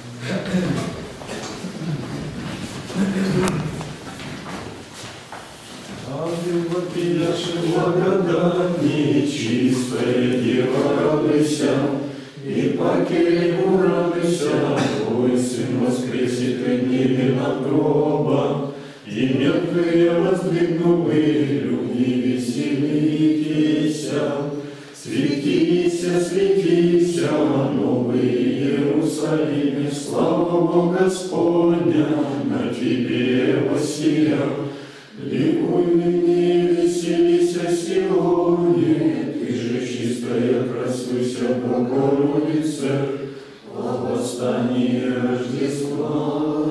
[SPEAKER 2] Ангел вопиявший благодать, нечистая дева, радуйся, и по келиху радуйся, Твой Сын воскресит и дни над гробом, и мертвые воздвигнувы, люди веселитеся, светися, светися, новый Иерусалиме, слава Бога Господня, на Тебе воссия. Ликуй ныне, веселися Сионе, Ты же чистая, красуйся, Богородице, о восстании Рождества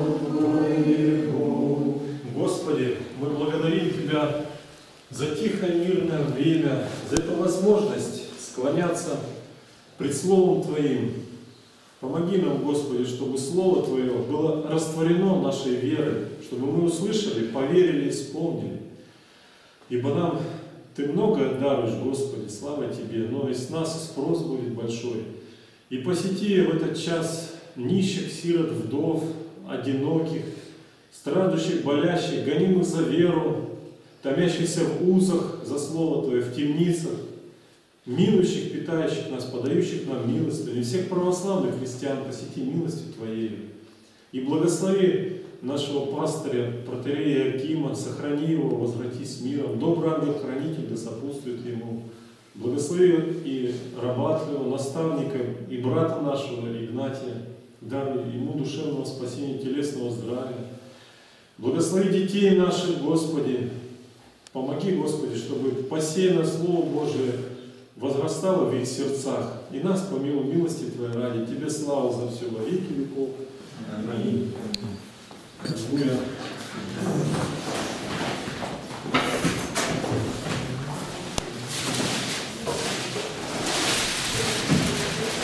[SPEAKER 2] Твоего. Господи, мы благодарим Тебя за тихое мирное время, за эту возможность склоняться пред Словом Твоим. Помоги нам, Господи, чтобы Слово Твое было растворено нашей верой, чтобы мы услышали, поверили, исполнили. Ибо нам Ты многое даруешь, Господи, слава Тебе, но из нас и спрос будет большой. И посети в этот час нищих, сирот, вдов, одиноких, страждущих, болящих, гонимых за веру, томящихся в узах за Слово Твое, в темницах, милующих, питающих нас, подающих нам милостыню, и всех православных христиан посети милостью Твоей. И благослови нашего пастыря, протоиерея Иакима, сохрани его, возврати с миром. Добрый ангел-хранитель да сопутствует ему. Благослови и раба Твоего, наставника, и брата нашего Игнатия, даруй ему душевного спасения, телесного здравия. Благослови детей наших, Господи. Помоги, Господи, чтобы посеянное Слово Божие возрастало в их сердцах. И нас, помимо милости Твоей ради, Тебе слава за все во веки веков. Аминь. Аллилуйя.